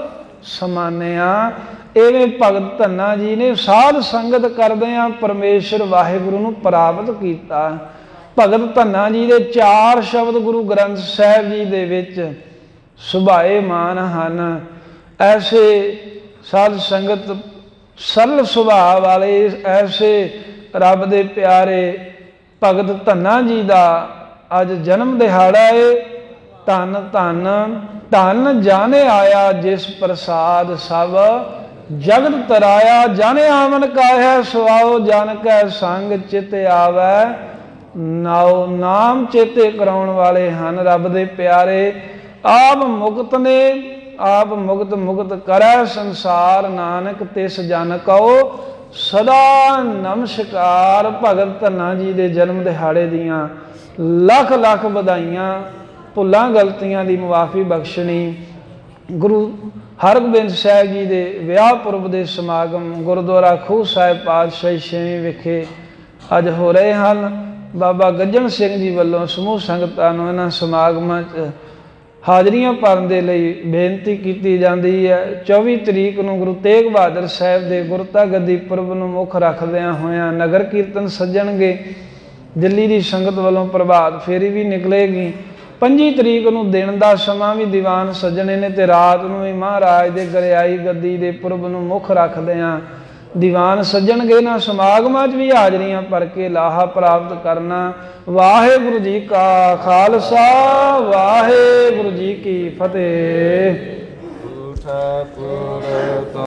समानिया। इवें भगत धन्ना जी ने साध संगत करदिआं परमेश्वर वाहिगुरु नूं प्राप्त कीता। भगत धन्ना जी दे चार शब्द गुरु ग्रंथ साहिब जी दे विच सुभाएमान हन। ऐसे साध संगत सरल सुभाव वाले ऐसे रब दे प्यारे भगत धन्ना जी दा अज जन्म दिहाड़ा है। धन धन धन जाने आया जिस प्रसाद सब जगत तराया, जाने आमन का है सुआओ जन कै संग चित आवै नाओ। नाम चेते कराउण वाले हन रब दे प्यारे। आप मुक्त ने आप मुक्त मुक्त करै संसार, नानक तिस जन कहो सदा नमस्कार। भगत धन्ना जी दे जन्म दिहाड़े दियां लख लख बधाइयां, भुलां गलतियां दी मुआफ़ी बख्शनी। गुरु हरगोबिंद साहिब जी दे विआह पुरब दे समागम गुरुद्वारा खूह साहिब पातशाही छेवीं विखे अज हो रहे हैं। बाबा गज्जन सिंह जी वालों समूह संगतां नूं इन्हां समागमां च हाज़रियां भरन दे लई बेनती की जाती है। चौबी तरीक नूं गुरु तेग बहादुर साहिब दे गुरता गद्दी पुरब नूं मुख रखदिआं होइआं नगर कीर्तन सजणगे। दिल्ली की संगत वालों प्रभात फेरी भी निकलेगी। पंजी तरीक नूं दिन का समा भी दीवान सजने ने ते रात नूं भी महाराज दे गरियाई गद्दी दे पुरब नूं मुख रखदिआं दीवान सजणगे। ना समागमां च भी हाज़रियां भर के लाहा प्राप्त करना। वाहिगुरू जी का खालसा वाहिगुरू जी की फतेह।